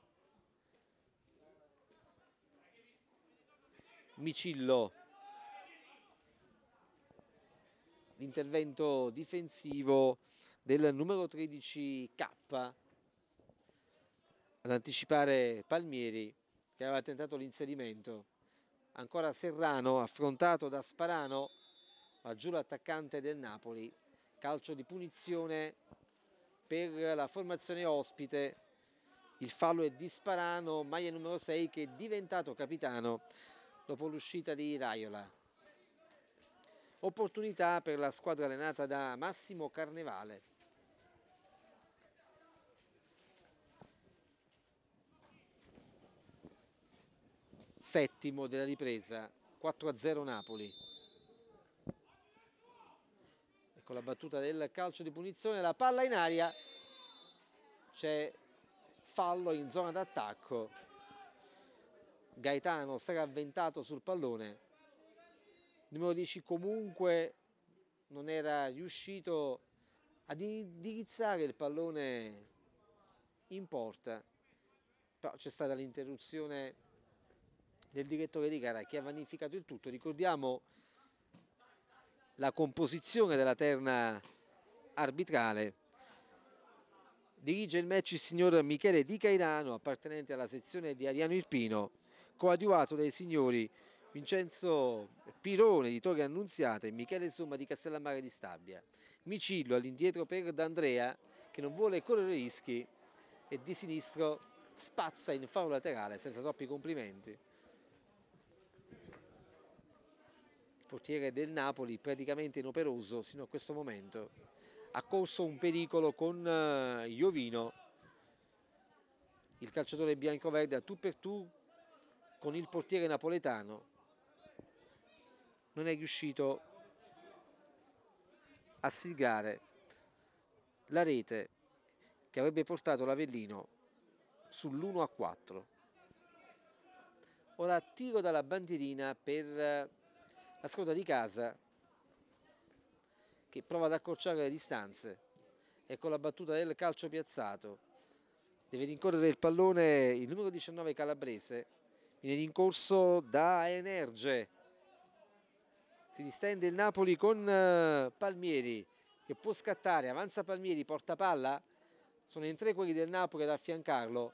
Micillo. L'intervento difensivo del numero tredici K ad anticipare Palmieri, che aveva tentato l'inserimento. Ancora Serrano, affrontato da Sparano, va giù l'attaccante del Napoli. Calcio di punizione per la formazione ospite. Il fallo è di Sparano, maglia numero sei, che è diventato capitano dopo l'uscita di Raiola. Opportunità per la squadra allenata da Massimo Carnevale. Settimo della ripresa, quattro a zero Napoli. Ecco la battuta del calcio di punizione, la palla in aria, c'è fallo in zona d'attacco. Gaetano sarà avventato sul pallone. Il numero dieci comunque non era riuscito ad indirizzare il pallone in porta, però c'è stata l'interruzione del direttore di gara che ha vanificato il tutto. Ricordiamo la composizione della terna arbitrale. Dirige il match il signor Michele Di Cairano, appartenente alla sezione di Ariano Irpino, coadiuvato dai signori Vincenzo Pirone di Torre Annunziata e Michele Somma di Castellammare di Stabia. Micillo all'indietro per D'Andrea, che non vuole correre rischi, e di sinistro spazza in fallo laterale senza troppi complimenti. Il portiere del Napoli praticamente inoperoso sino a questo momento. Ha corso un pericolo con Iovino, il calciatore biancoverde a tu per tu con il portiere napoletano. Non è riuscito a sigare la rete che avrebbe portato l'Avellino sull'uno a quattro. Ora tiro dalla bandierina per la squadra di casa, che prova ad accorciare le distanze. Ecco la battuta del calcio piazzato. Deve rincorrere il pallone il numero diciannove Calabrese. Viene rincorso da Energe. Si distende il Napoli con Palmieri, che può scattare. Avanza Palmieri, porta palla. Sono in tre quelli del Napoli ad affiancarlo.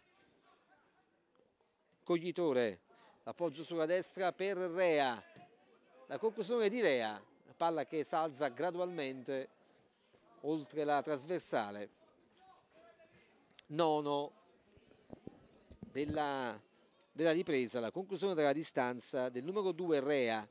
Coglitore, l'appoggio sulla destra per Rea. La conclusione di Rea, la palla che salza gradualmente oltre la trasversale. Nono della, della ripresa, la conclusione della distanza del numero due Rea.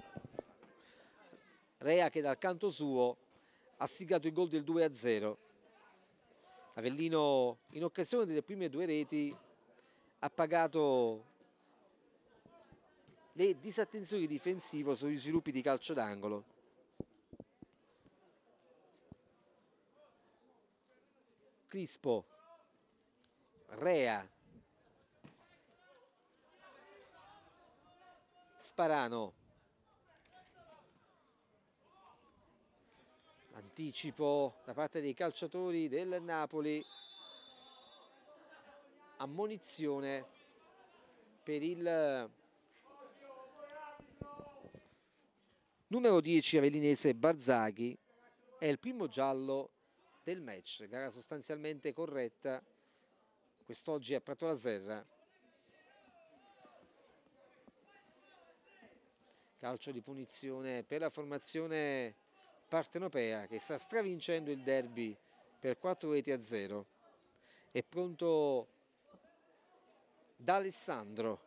Rea che dal canto suo ha siglato il gol del due a zero. Avellino in occasione delle prime due reti ha pagato le disattenzioni difensive sugli sviluppi di calcio d'angolo. Crispo, Rea, Sparano, anticipo da parte dei calciatori del Napoli, ammonizione per il numero dieci avellinese Barzaghi. È il primo giallo del match, gara sostanzialmente corretta quest'oggi a Prato la Serra. Calcio di punizione per la formazione partenopea che sta stravincendo il derby per quattro reti a zero. È pronto D'Alessandro,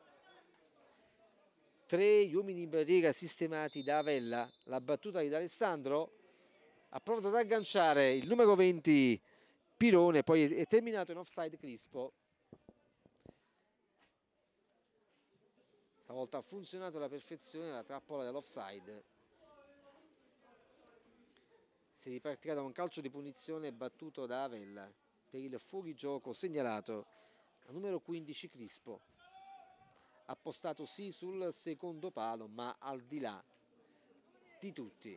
tre gli uomini in barriera sistemati da Avella. La battuta di D'Alessandro ha provato ad agganciare il numero venti Pirone, poi è terminato in offside Crispo. Stavolta ha funzionato alla perfezione la trappola dell'offside. Si ripartirà da un calcio di punizione battuto da Avella per il fuorigioco segnalato al numero quindici Crispo. Appostato sì sul secondo palo, ma al di là di tutti.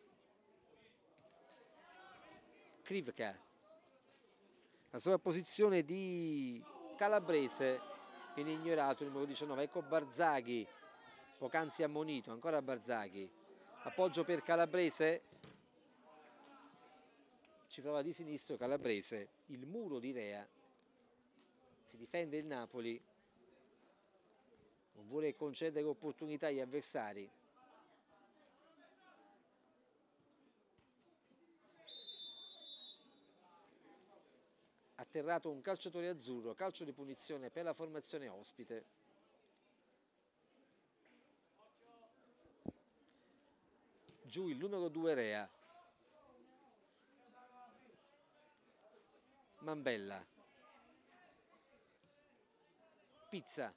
Krivka, la sovrapposizione di Calabrese viene ignorato, il numero diciannove. Ecco Barzaghi, poc'anzi ammonito, ancora Barzaghi. Appoggio per Calabrese, ci prova di sinistro Calabrese, il muro di Rea. Si difende il Napoli, non vuole concedere opportunità agli avversari. Atterrato un calciatore azzurro, calcio di punizione per la formazione ospite. Giù il numero due Rea. Mambella. Pizza.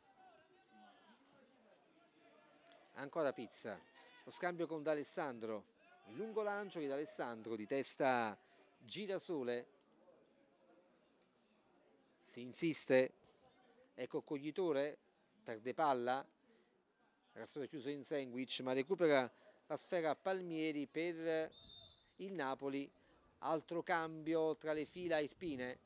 Ancora Pizza. Lo scambio con D'Alessandro. Il lungo lancio di D'Alessandro di testa Girasole. Si insiste. Ecco Coglitore. Perde palla. Restò chiuso in sandwich, ma recupera la sfera Palmieri per il Napoli. Altro cambio tra le fila irpine.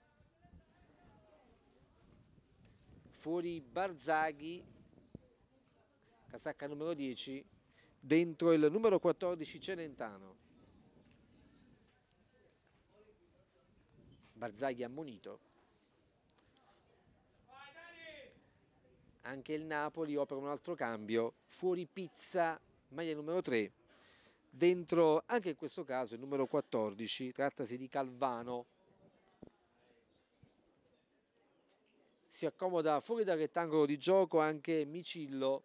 Fuori Barzaghi, casacca numero dieci, dentro il numero quattordici Celentano. Barzaghi ammonito. Anche il Napoli opera un altro cambio. Fuori Pizza, maglia numero tre. Dentro, anche in questo caso, il numero quattordici, trattasi di Calvano. Si accomoda fuori dal rettangolo di gioco anche Micillo.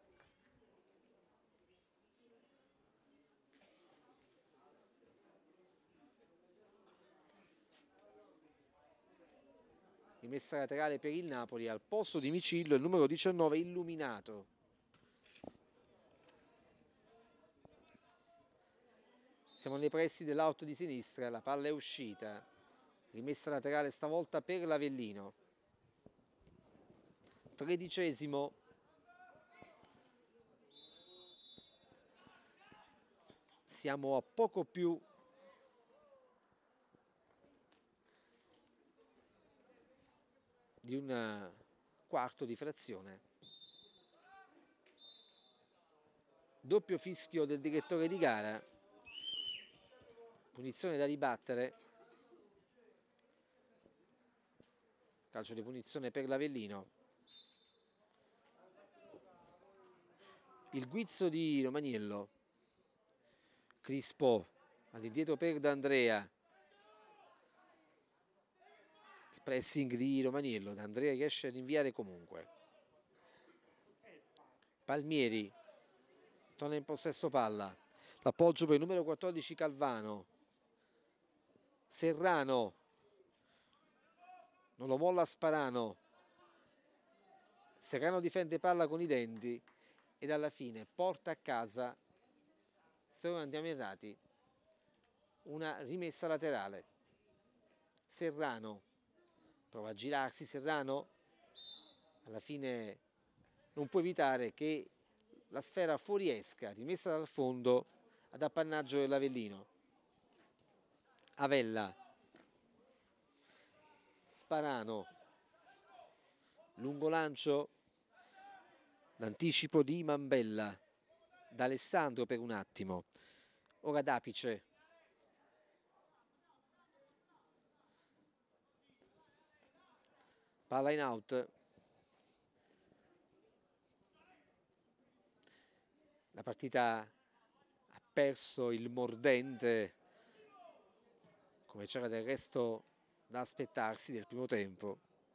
Rimessa laterale per il Napoli, al posto di Micillo il numero diciannove Illuminato. Siamo nei pressi dell'out di sinistra, la palla è uscita. Rimessa laterale stavolta per l'Avellino. Tredicesimo. Siamo a poco più di un quarto di frazione. Doppio fischio del direttore di gara. Punizione da ribattere. Calcio di punizione per l'Avellino. Il guizzo di Romaniello. Crispo all'indietro per D'Andrea. Il pressing di Romaniello. D'Andrea riesce a rinviare comunque. Palmieri torna in possesso palla. L'appoggio per il numero quattordici Calvano. Serrano. Non lo molla Sparano. Serrano difende palla con i denti. Ed alla fine porta a casa, se non andiamo errati, una rimessa laterale. Serrano prova a girarsi, Serrano alla fine non può evitare che la sfera fuoriesca, rimessa dal fondo ad appannaggio dell'Avellino. Avella, Sparano, lungo lancio. L'anticipo di Mambella, D'Alessandro per un attimo, ora Dapice. Palla in out. La partita ha perso il mordente, come c'era del resto da aspettarsi del primo tempo.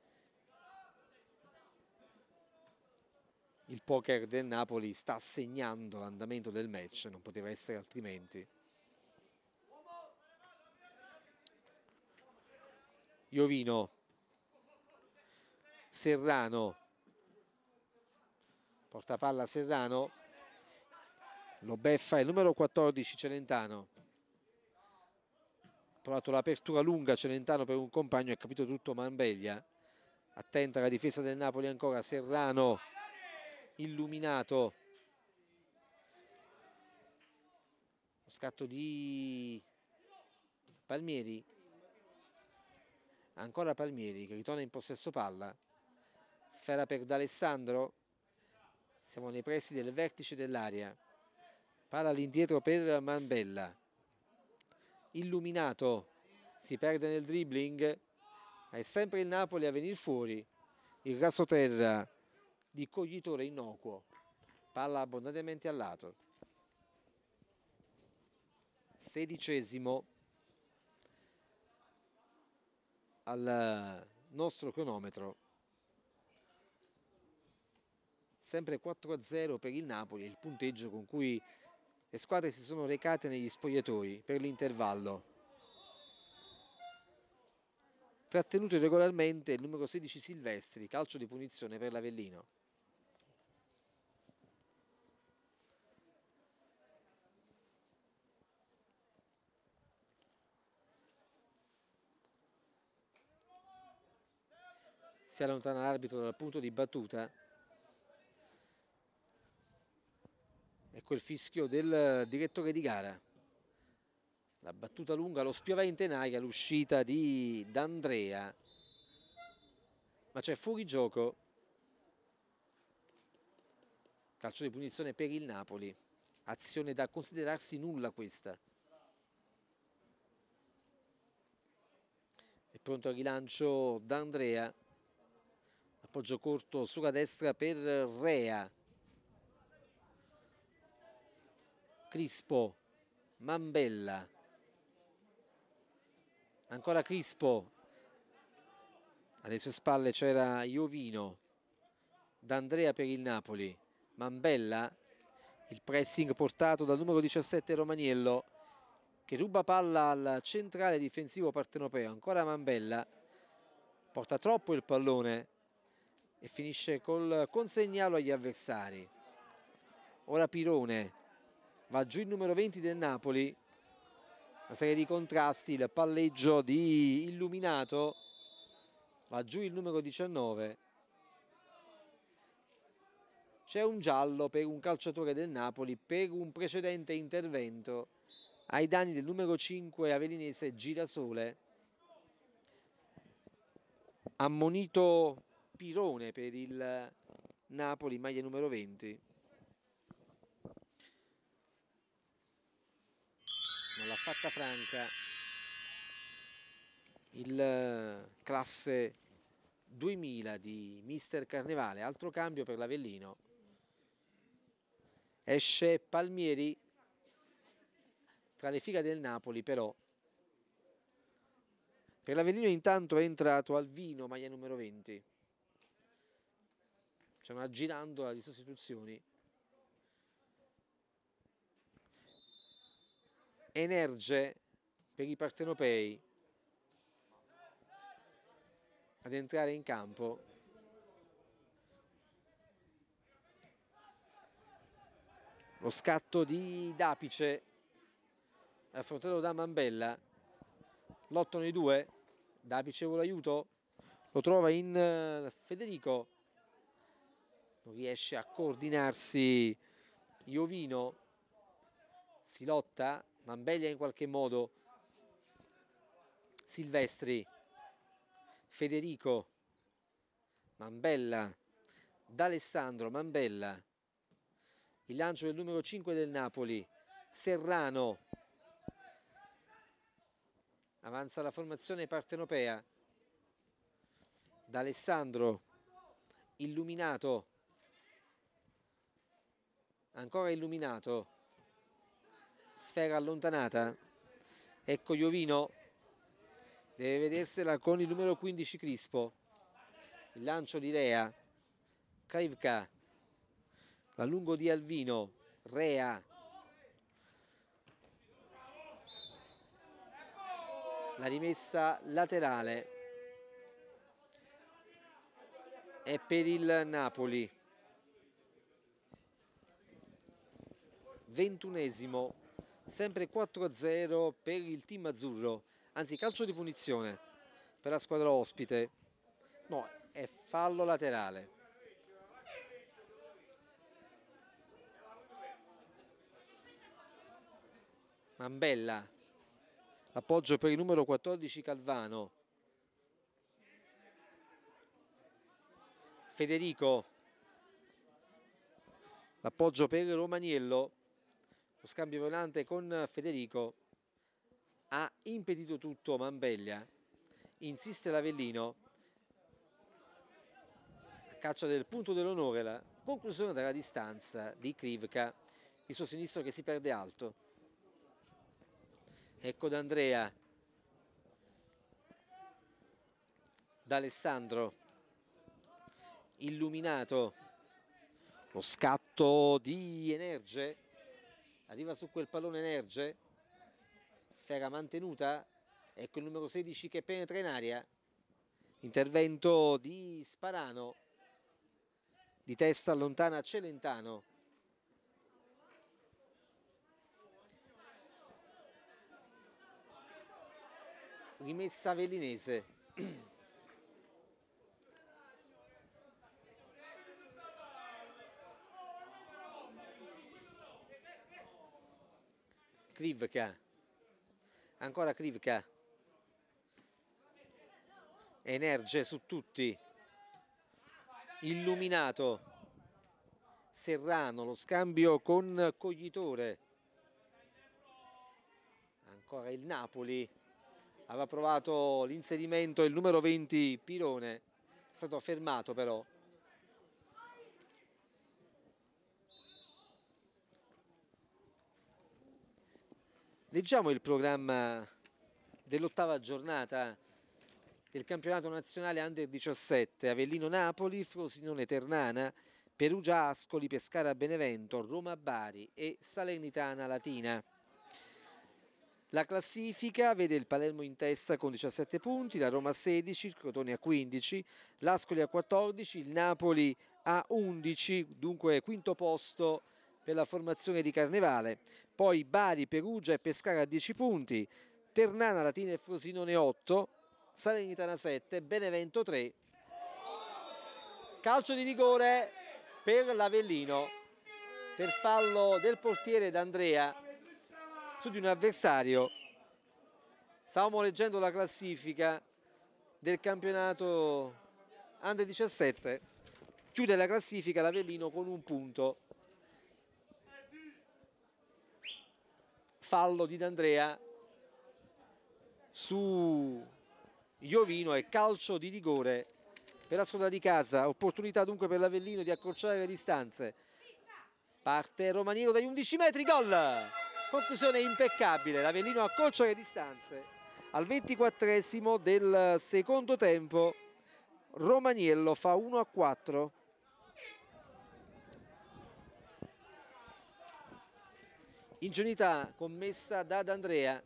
Il poker del Napoli sta segnando l'andamento del match, non poteva essere altrimenti. Iovino, Serrano, porta palla Serrano, lo beffa il numero quattordici Celentano. Ha provato l'apertura lunga Celentano per un compagno, ha capito tutto Mambeglia. Attenta la difesa del Napoli ancora, Serrano illuminato. Lo scatto di Palmieri. Ancora Palmieri che ritorna in possesso palla. Sfera per D'Alessandro. Siamo nei pressi del vertice dell'area. Palla all'indietro per Mambella. Illuminato. Si perde nel dribbling. È sempre il Napoli a venire fuori. Il rasoterra di Coglitore innocuo. Palla abbondantemente al lato. Sedicesimo al nostro cronometro. Sempre quattro a zero per il Napoli, il punteggio con cui le squadre si sono recate negli spogliatoi per l'intervallo. Trattenuto regolarmente il numero sedici Silvestri, calcio di punizione per l'Avellino. Si allontana l'arbitro dal punto di battuta. Ecco il fischio del direttore di gara. La battuta lunga, lo spiovente in aria, l'uscita di D'Andrea. Ma c'è fuorigioco. Calcio di punizione per il Napoli. Azione da considerarsi nulla questa. È pronto al rilancio D'Andrea. Appoggio corto sulla destra per Rea. Crispo. Mambella. Ancora Crispo. Alle sue spalle c'era Iovino. D'Andrea per il Napoli. Mambella. Il pressing portato dal numero diciassette Romaniello, che ruba palla al centrale difensivo partenopeo. Ancora Mambella. Porta troppo il pallone e finisce col consegnarlo agli avversari. Ora Pirone. Va giù il numero venti del Napoli. Una serie di contrasti, il palleggio di Illuminato. Va giù il numero diciannove. C'è un giallo per un calciatore del Napoli per un precedente intervento ai danni del numero cinque avellinese Girasole. Ammonito Pirone per il Napoli, maglia numero venti. Non l'ha fatta franca il classe duemila di Mister Carnevale. Altro cambio per l'Avellino. Esce Palmieri. Tra le fila del Napoli però per l'Avellino intanto è entrato Alvino, maglia numero venti. C'è una girandola di sostituzioni. Energe per i partenopei ad entrare in campo. Lo scatto di Dapice, affrontato da Mambella. Lottano i due. Dapice vuole aiuto, lo trova in Federico. Non riesce a coordinarsi Iovino. Si lotta. Mambella in qualche modo. Silvestri. Federico. Mambella. D'Alessandro. Mambella. Il lancio del numero cinque del Napoli. Serrano. Avanza la formazione partenopea. D'Alessandro. Illuminato. Ancora Illuminato. sfera allontanata, ecco Iovino, deve vedersela con il numero quindici Crispo, il lancio di Rea, Krivka, l'allungo di Alvino, Rea, la rimessa laterale è per il Napoli. ventunesimo, sempre quattro a zero per il team azzurro, anzi calcio di punizione per la squadra ospite, no, è fallo laterale. Mambella, appoggio per il numero quattordici Calvano, Federico, l'appoggio per Romaniello, lo scambio volante con Federico, ha impedito tutto Mambella, insiste l'Avellino, a caccia del punto dell'onore, la conclusione della distanza di Krivka, il suo sinistro che si perde alto. Ecco D'Andrea, D'Alessandro, illuminato, lo scatto di Energe, arriva su quel pallone Energe, sfera mantenuta, ecco il numero sedici che penetra in aria, intervento di Sparano, di testa allontana Celentano, rimessa avellinese. Krivka, ancora Krivka, Energe su tutti, illuminato, Serrano, lo scambio con Coglitore, ancora il Napoli, aveva provato l'inserimento il numero venti Pirone, è stato fermato però. Leggiamo il programma dell'ottava giornata del campionato nazionale Under diciassette, Avellino-Napoli, Frosinone-Ternana, Perugia-Ascoli, Pescara-Benevento, Roma-Bari e Salernitana-Latina. La classifica vede il Palermo in testa con diciassette punti, la Roma a sedici, il Crotone a quindici, l'Ascoli a quattordici, il Napoli a undici, dunque quinto posto per la formazione di Carnevale. Poi Bari, Perugia e Pescara a dieci punti, Ternana, Latina e Frosinone otto, Salernitana sette, Benevento tre. Calcio di rigore per l'Avellino, per fallo del portiere D'Andrea su di un avversario. Stavamo leggendo la classifica del campionato Under diciassette, chiude la classifica l'Avellino con un punto. Fallo di D'Andrea su Iovino e calcio di rigore per la squadra di casa. Opportunità dunque per l'Avellino di accorciare le distanze. Parte Romaniello dagli undici metri, gol! Conclusione impeccabile, l'Avellino accorcia le distanze. Al ventiquattresimo del secondo tempo Romaniello fa uno a quattro. Ingenuità commessa da D'Andrea,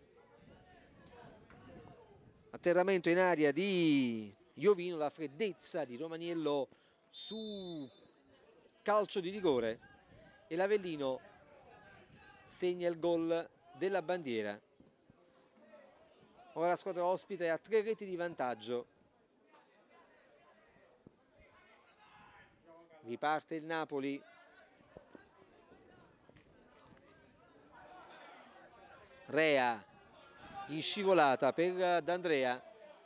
atterramento in aria di Iovino, la freddezza di Romaniello su calcio di rigore e l'Avellino segna il gol della bandiera. Ora la squadra ospite ha tre reti di vantaggio. Riparte il Napoli. Rea in scivolata per D'Andrea,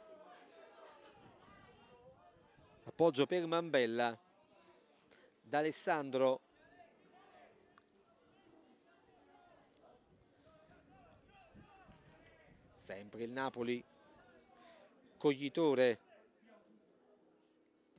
appoggio per Mambella, D'Alessandro, sempre il Napoli, Coglitore,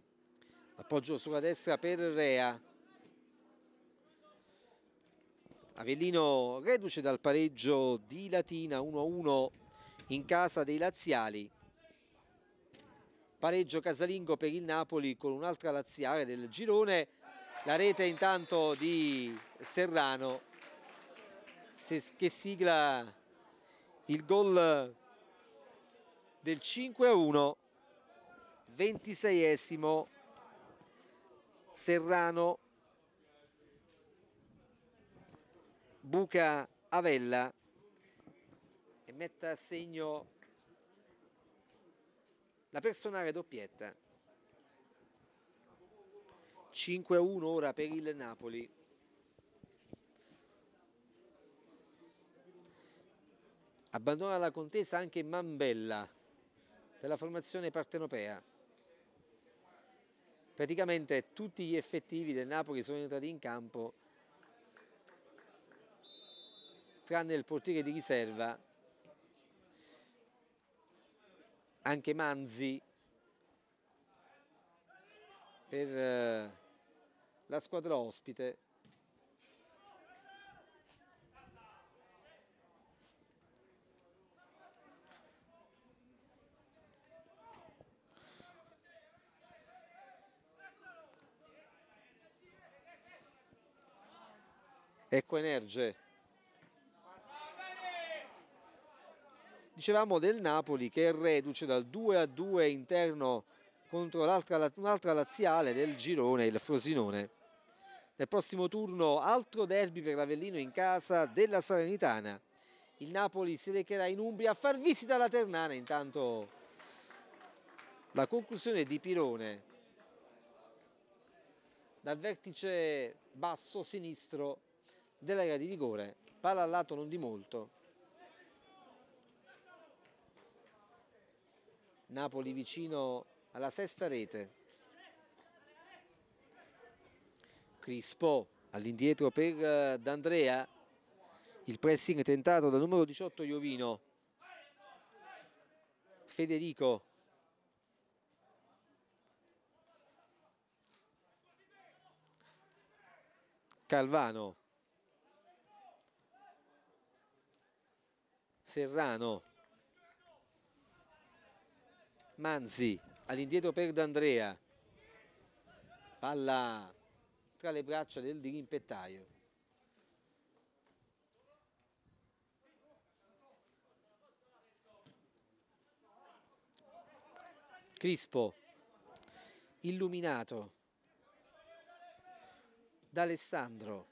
appoggio sulla destra per Rea, Avellino reduce dal pareggio di Latina uno a uno in casa dei laziali. Pareggio casalingo per il Napoli con un'altra laziale del girone. La rete intanto di Serrano che sigla il gol del cinque a uno. ventiseiesimo. Serrano buca Avella e mette a segno la personale doppietta. cinque a uno ora per il Napoli. Abbandona la contesa anche Mambella per la formazione partenopea. Praticamente tutti gli effettivi del Napoli sono entrati in campo, tranne il portiere di riserva, anche Manzi per la squadra ospite. Ecco Energe. Dicevamo del Napoli che è reduce dal due a due interno contro un'altra laziale del girone, il Frosinone. Nel prossimo turno altro derby per l'Avellino in casa della Salernitana. Il Napoli si recherà in Umbria a far visita alla Ternana. Intanto la conclusione di Pirone dal vertice basso sinistro dell'area di rigore, palla al lato non di molto. Napoli vicino alla sesta rete. Crispo all'indietro per D'Andrea, il pressing tentato dal numero diciotto Iovino. Federico, Calvano, Serrano, Manzi all'indietro per D'Andrea, palla tra le braccia del dirimpettaio. Crispo, illuminato, D'Alessandro,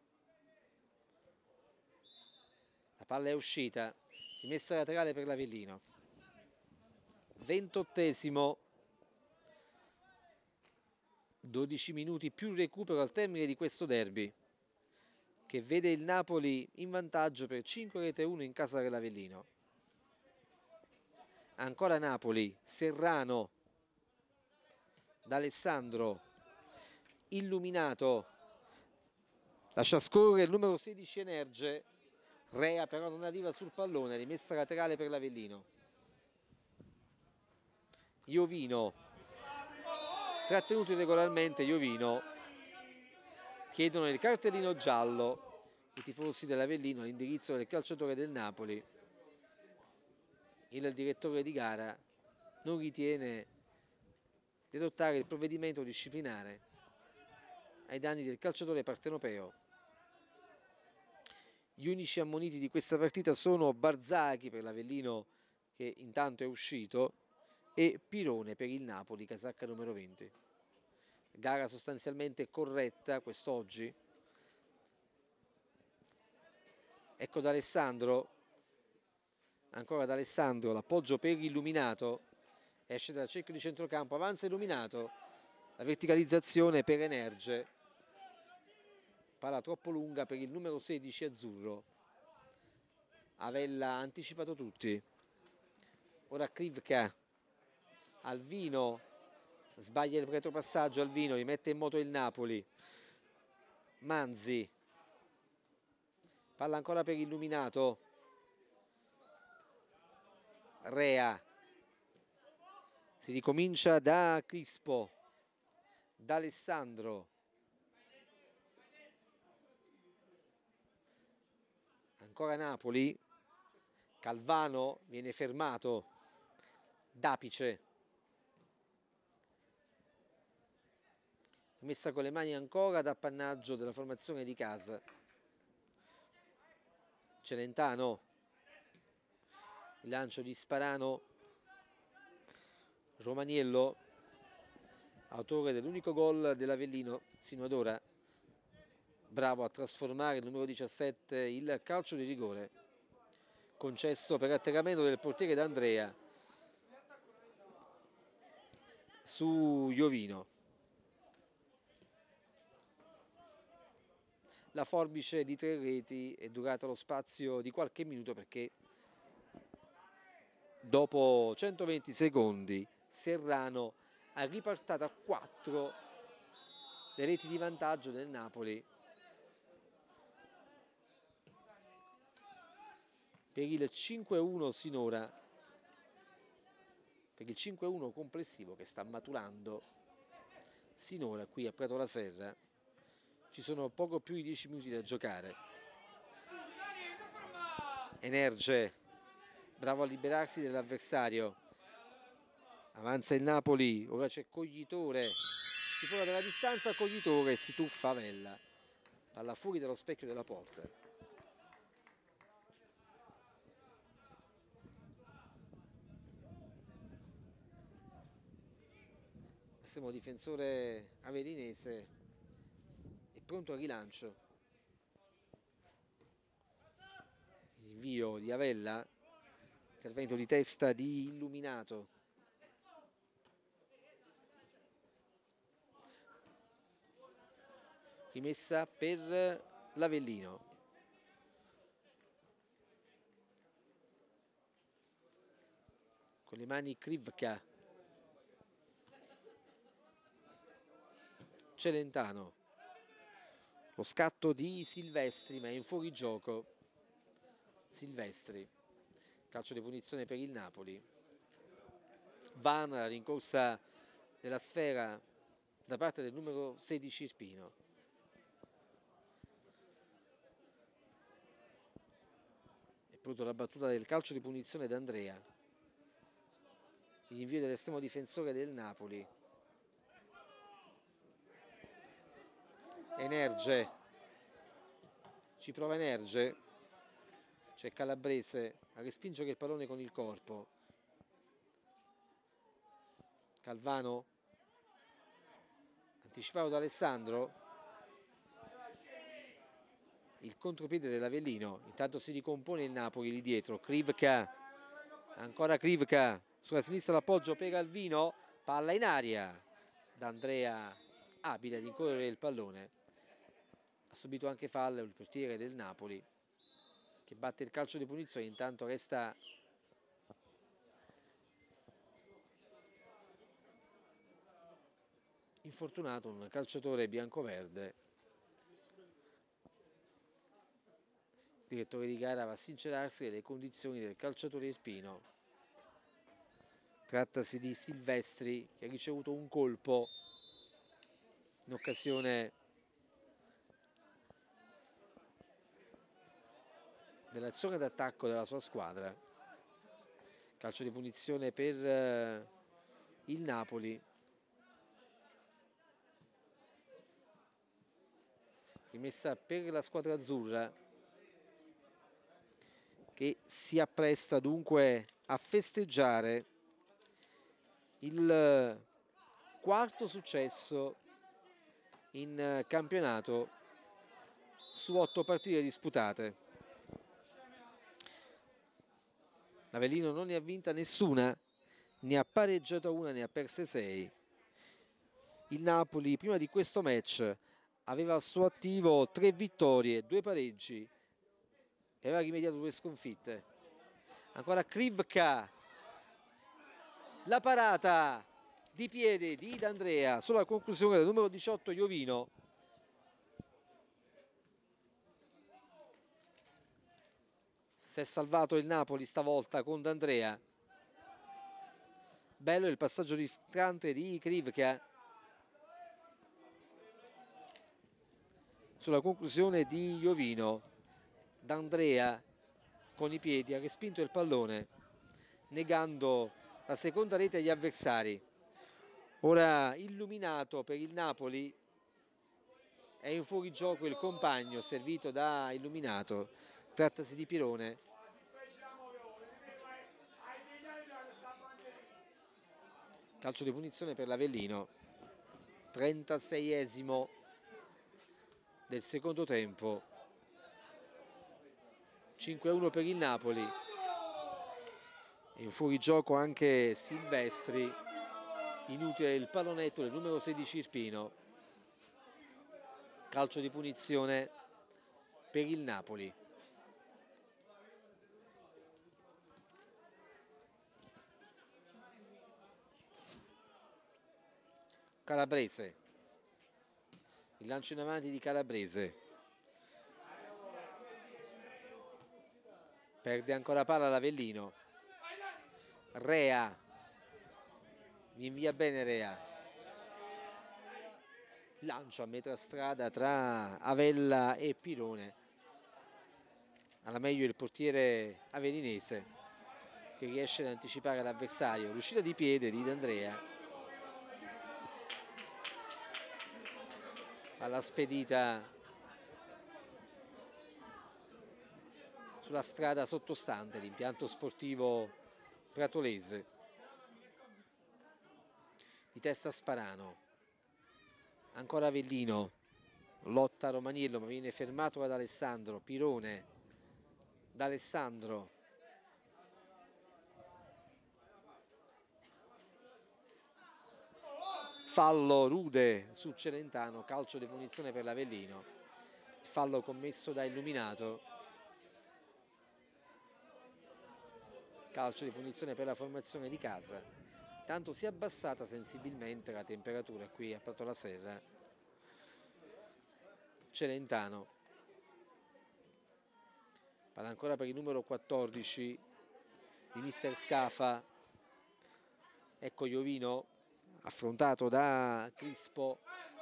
la palla è uscita, rimessa laterale per l'Avellino. ventottesimo, dodici minuti più recupero al termine di questo derby che vede il Napoli in vantaggio per cinque rete a uno in casa dell'Avellino. Ancora Napoli, Serrano, D'Alessandro, illuminato, lascia scorrere il numero sedici Energe, Rea però non arriva sul pallone, rimessa laterale per l'Avellino. Iovino, trattenuto irregolarmente. Iovino, chiedono il cartellino giallo i tifosi dell'Avellino all'indirizzo del calciatore del Napoli. Il direttore di gara non ritiene di adottare il provvedimento disciplinare ai danni del calciatore partenopeo. Gli unici ammoniti di questa partita sono Barzaghi per l'Avellino, che intanto è uscito, e Pirone per il Napoli, casacca numero venti. Gara sostanzialmente corretta quest'oggi. Ecco D'Alessandro, ancora D'Alessandro, l'appoggio per Illuminato, esce dal cerchio di centrocampo, avanza Illuminato, la verticalizzazione per Energe, palla troppo lunga per il numero sedici azzurro. Avella ha anticipato tutti. Ora Krivka, Alvino, sbaglia il retropassaggio, Alvino rimette in moto il Napoli. Manzi, palla ancora per Illuminato. Rea, si ricomincia da Crispo, D'Alessandro, ancora Napoli, Calvano viene fermato, Dapice, messa con le mani ancora ad appannaggio della formazione di casa. Celentano, il lancio di Sparano, Romaniello, autore dell'unico gol dell'Avellino sino ad ora, bravo a trasformare il numero diciassette il calcio di rigore concesso per atterramento del portiere D'Andrea su Iovino. La forbice di tre reti è durata lo spazio di qualche minuto perché dopo centoventi secondi Serrano ha riportato a quattro le reti di vantaggio del Napoli per il cinque a uno sinora, per il cinque a uno complessivo che sta maturando sinora qui a Prato la Serra. Ci sono poco più di dieci minuti da giocare. Energe, bravo a liberarsi dell'avversario, avanza il Napoli, ora c'è Coglitore, si fuori dalla distanza, Coglitore si tuffa Avella, palla fuori dallo specchio della porta. Estremo difensore avelinese è pronto al rilancio. Invio di Avella, intervento di testa di Illuminato. Rimessa per l'Avellino. Con le mani Krivka. Celentano. Lo scatto di Silvestri, ma è in fuorigioco. Silvestri. Calcio di punizione per il Napoli. Van, la rincorsa della sfera da parte del numero sedici Irpino. È pronto la battuta del calcio di punizione d'Andrea. L'invio dell'estremo difensore del Napoli. Energe. Ci prova Energe. C'è Calabrese a respingere il pallone con il corpo. Calvano, anticipato da Alessandro, il contropiede dell'Avellino. Intanto si ricompone il Napoli lì dietro. Krivka, ancora Krivka, sulla sinistra l'appoggio per Alvino, palla in aria. D'Andrea abile ad incorrere il pallone. Ha subito anche fallo il portiere del Napoli, che batte il calcio di punizione. Intanto resta infortunato un calciatore biancoverde. Il direttore di gara va a sincerarsi delle condizioni del calciatore irpino. Trattasi di Silvestri, che ha ricevuto un colpo in occasione dell'azione d'attacco della sua squadra. Calcio di punizione per eh, il Napoli. Rimessa per la squadra azzurra, che si appresta dunque a festeggiare il quarto successo in campionato su otto partite disputate. L'Avellino non ne ha vinta nessuna, ne ha pareggiata una, ne ha perse sei. Il Napoli prima di questo match aveva al suo attivo tre vittorie, due pareggi e aveva rimediato due sconfitte. Ancora Krivka, la parata di piede di D'Andrea sulla conclusione del numero diciotto Iovino. Si è salvato il Napoli stavolta con D'Andrea. Bello il passaggio di filtrante di Krivka sulla conclusione di Iovino. D'Andrea con i piedi ha respinto il pallone, negando la seconda rete agli avversari. Ora illuminato per il Napoli, è in fuorigioco il compagno servito da Illuminato, trattasi di Pirone. Calcio di punizione per l'Avellino, trentaseiesimo del secondo tempo, cinque a uno per il Napoli. In fuorigioco anche Silvestri, inutile il pallonetto del numero sedici Irpino. Calcio di punizione per il Napoli. Calabrese, il lancio in avanti di Calabrese, perde ancora palla l'Avellino. Rea, vi invia bene Rea, lancio a metà strada tra Avella e Pirone, alla meglio il portiere avellinese che riesce ad anticipare l'avversario. L'uscita di piede di D'Andrea, alla spedita sulla strada sottostante l'impianto sportivo pratolese. Di testa Sparano, ancora Avellino, lotta Romaniello ma viene fermato da Alessandro. Pirone, d'Alessandro, fallo Rude su Celentano, calcio di punizione per l'Avellino. Il fallo commesso da Illuminato, calcio di punizione per la formazione di casa. Tanto si è abbassata sensibilmente la temperatura qui a Prato la Serra. Celentano, palla ancora per il numero quattordici di mister Scafa. Ecco Iovino affrontato da Crispo,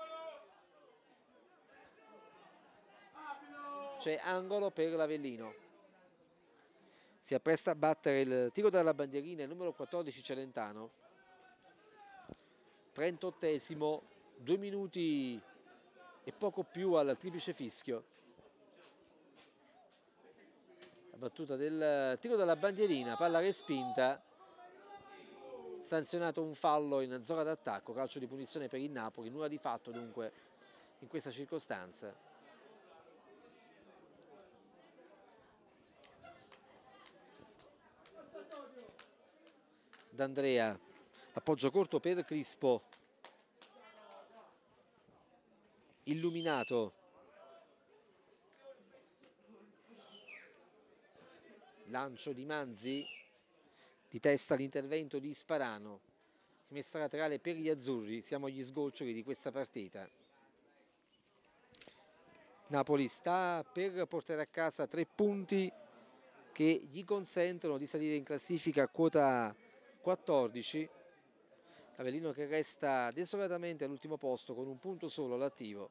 c'è angolo per l'Avellino. Si appresta a battere il tiro dalla bandierina il numero quattordici Celentano. trentottesimo, due minuti e poco più al triplice fischio. La battuta del tiro dalla bandierina, palla respinta, sanzionato un fallo in zona d'attacco, calcio di punizione per il Napoli, nulla di fatto dunque in questa circostanza. D'Andrea, appoggio corto per Crispo. Illuminato, lancio di Manzi, di testa l'intervento di Sparano, rimessa laterale per gli azzurri. Siamo agli sgoccioli di questa partita. Napoli sta per portare a casa tre punti che gli consentono di salire in classifica a quota quattordici. Avellino che resta desolatamente all'ultimo posto con un punto solo all'attivo.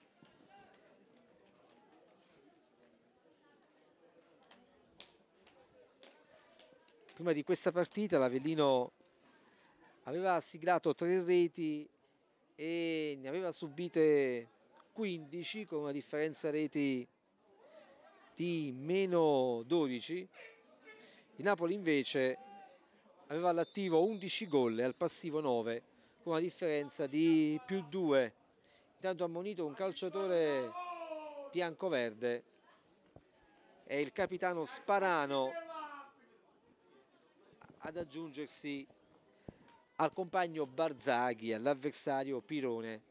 Prima di questa partita l'Avellino aveva siglato tre reti e ne aveva subite quindici, con una differenza reti di meno dodici. Il Napoli invece aveva all'attivo undici gol e al passivo nove, con una differenza di più due. Intanto ha ammonito un calciatore bianco-verde, è il capitano Sparano ad aggiungersi al compagno Barzaghi, all'avversario Pirone.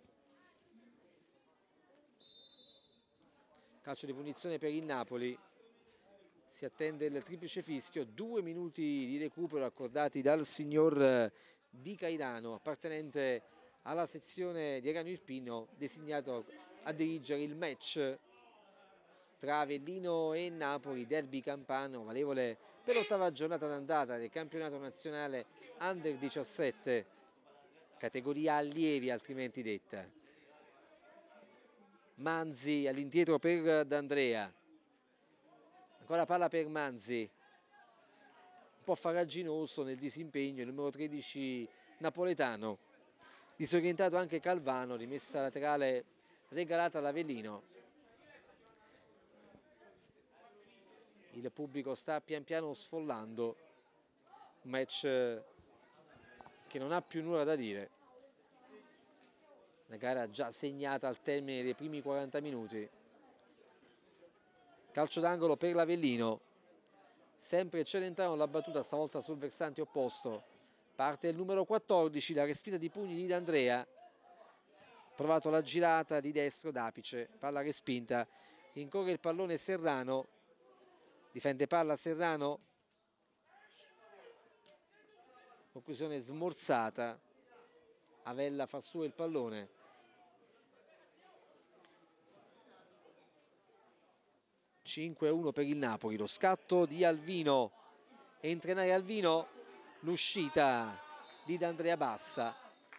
Calcio di punizione per il Napoli, si attende il triplice fischio, due minuti di recupero accordati dal signor Di Cairano, appartenente alla sezione di Erano Irpino, designato a dirigere il match tra Avellino e Napoli, derby campano, valevole per l'ottava giornata d'andata del campionato nazionale under diciassette, categoria allievi altrimenti detta. Manzi all'indietro per D'Andrea, Ancora palla per Manzi, un po' farraginoso nel disimpegno il numero tredici napoletano, disorientato anche Calvano, rimessa laterale regalata all'Avellino. Il pubblico sta pian piano sfollando, un match che non ha più nulla da dire. Una gara già segnata al termine dei primi quaranta minuti. Calcio d'angolo per l'Avellino, sempre Celentano la battuta, stavolta sul versante opposto. Parte il numero quattordici, la respinta di pugni di D'Andrea. Provato la girata di destro d'Apice, palla respinta. Rincorre il pallone Serrano, difende palla Serrano. Conclusione smorzata. Avella fa su il pallone. cinque a uno per il Napoli, lo scatto di Alvino, entra in area Alvino, l'uscita di D'Andrea Bassa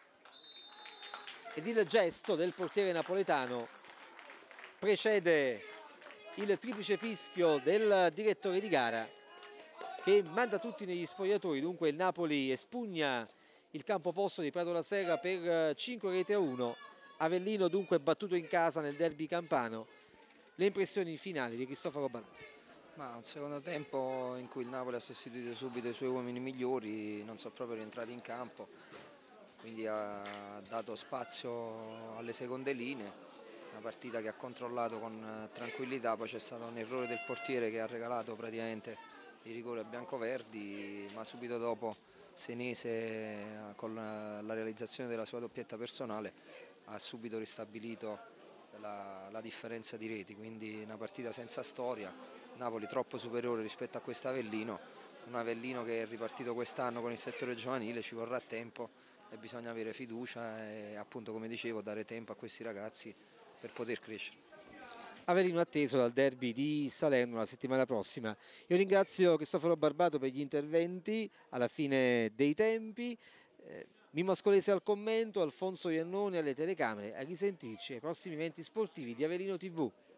ed il gesto del portiere napoletano precede il triplice fischio del direttore di gara che manda tutti negli spogliatoi. Dunque il Napoli espugna il campo posto di Prato la Serra per cinque reti a uno. Avellino dunque battuto in casa nel derby campano. Le impressioni finali di Cristoforo Barbato? Ma un secondo tempo in cui il Napoli ha sostituito subito i suoi uomini migliori, non sono proprio rientrati in campo, quindi ha dato spazio alle seconde linee, una partita che ha controllato con tranquillità. Poi c'è stato un errore del portiere che ha regalato praticamente i rigori a biancoverdi, ma subito dopo Senese, con la realizzazione della sua doppietta personale, ha subito ristabilito La, la differenza di reti, quindi una partita senza storia. Napoli troppo superiore rispetto a questo Avellino, un Avellino che è ripartito quest'anno con il settore giovanile. Ci vorrà tempo e bisogna avere fiducia e, appunto, come dicevo, dare tempo a questi ragazzi per poter crescere. Avellino atteso dal derby di Salerno la settimana prossima. Io ringrazio Cristoforo Barbato per gli interventi alla fine dei tempi. eh, Mimmo Ascolese al commento, Alfonso Iannone alle telecamere. A risentirci ai prossimi eventi sportivi di Avellino tivù.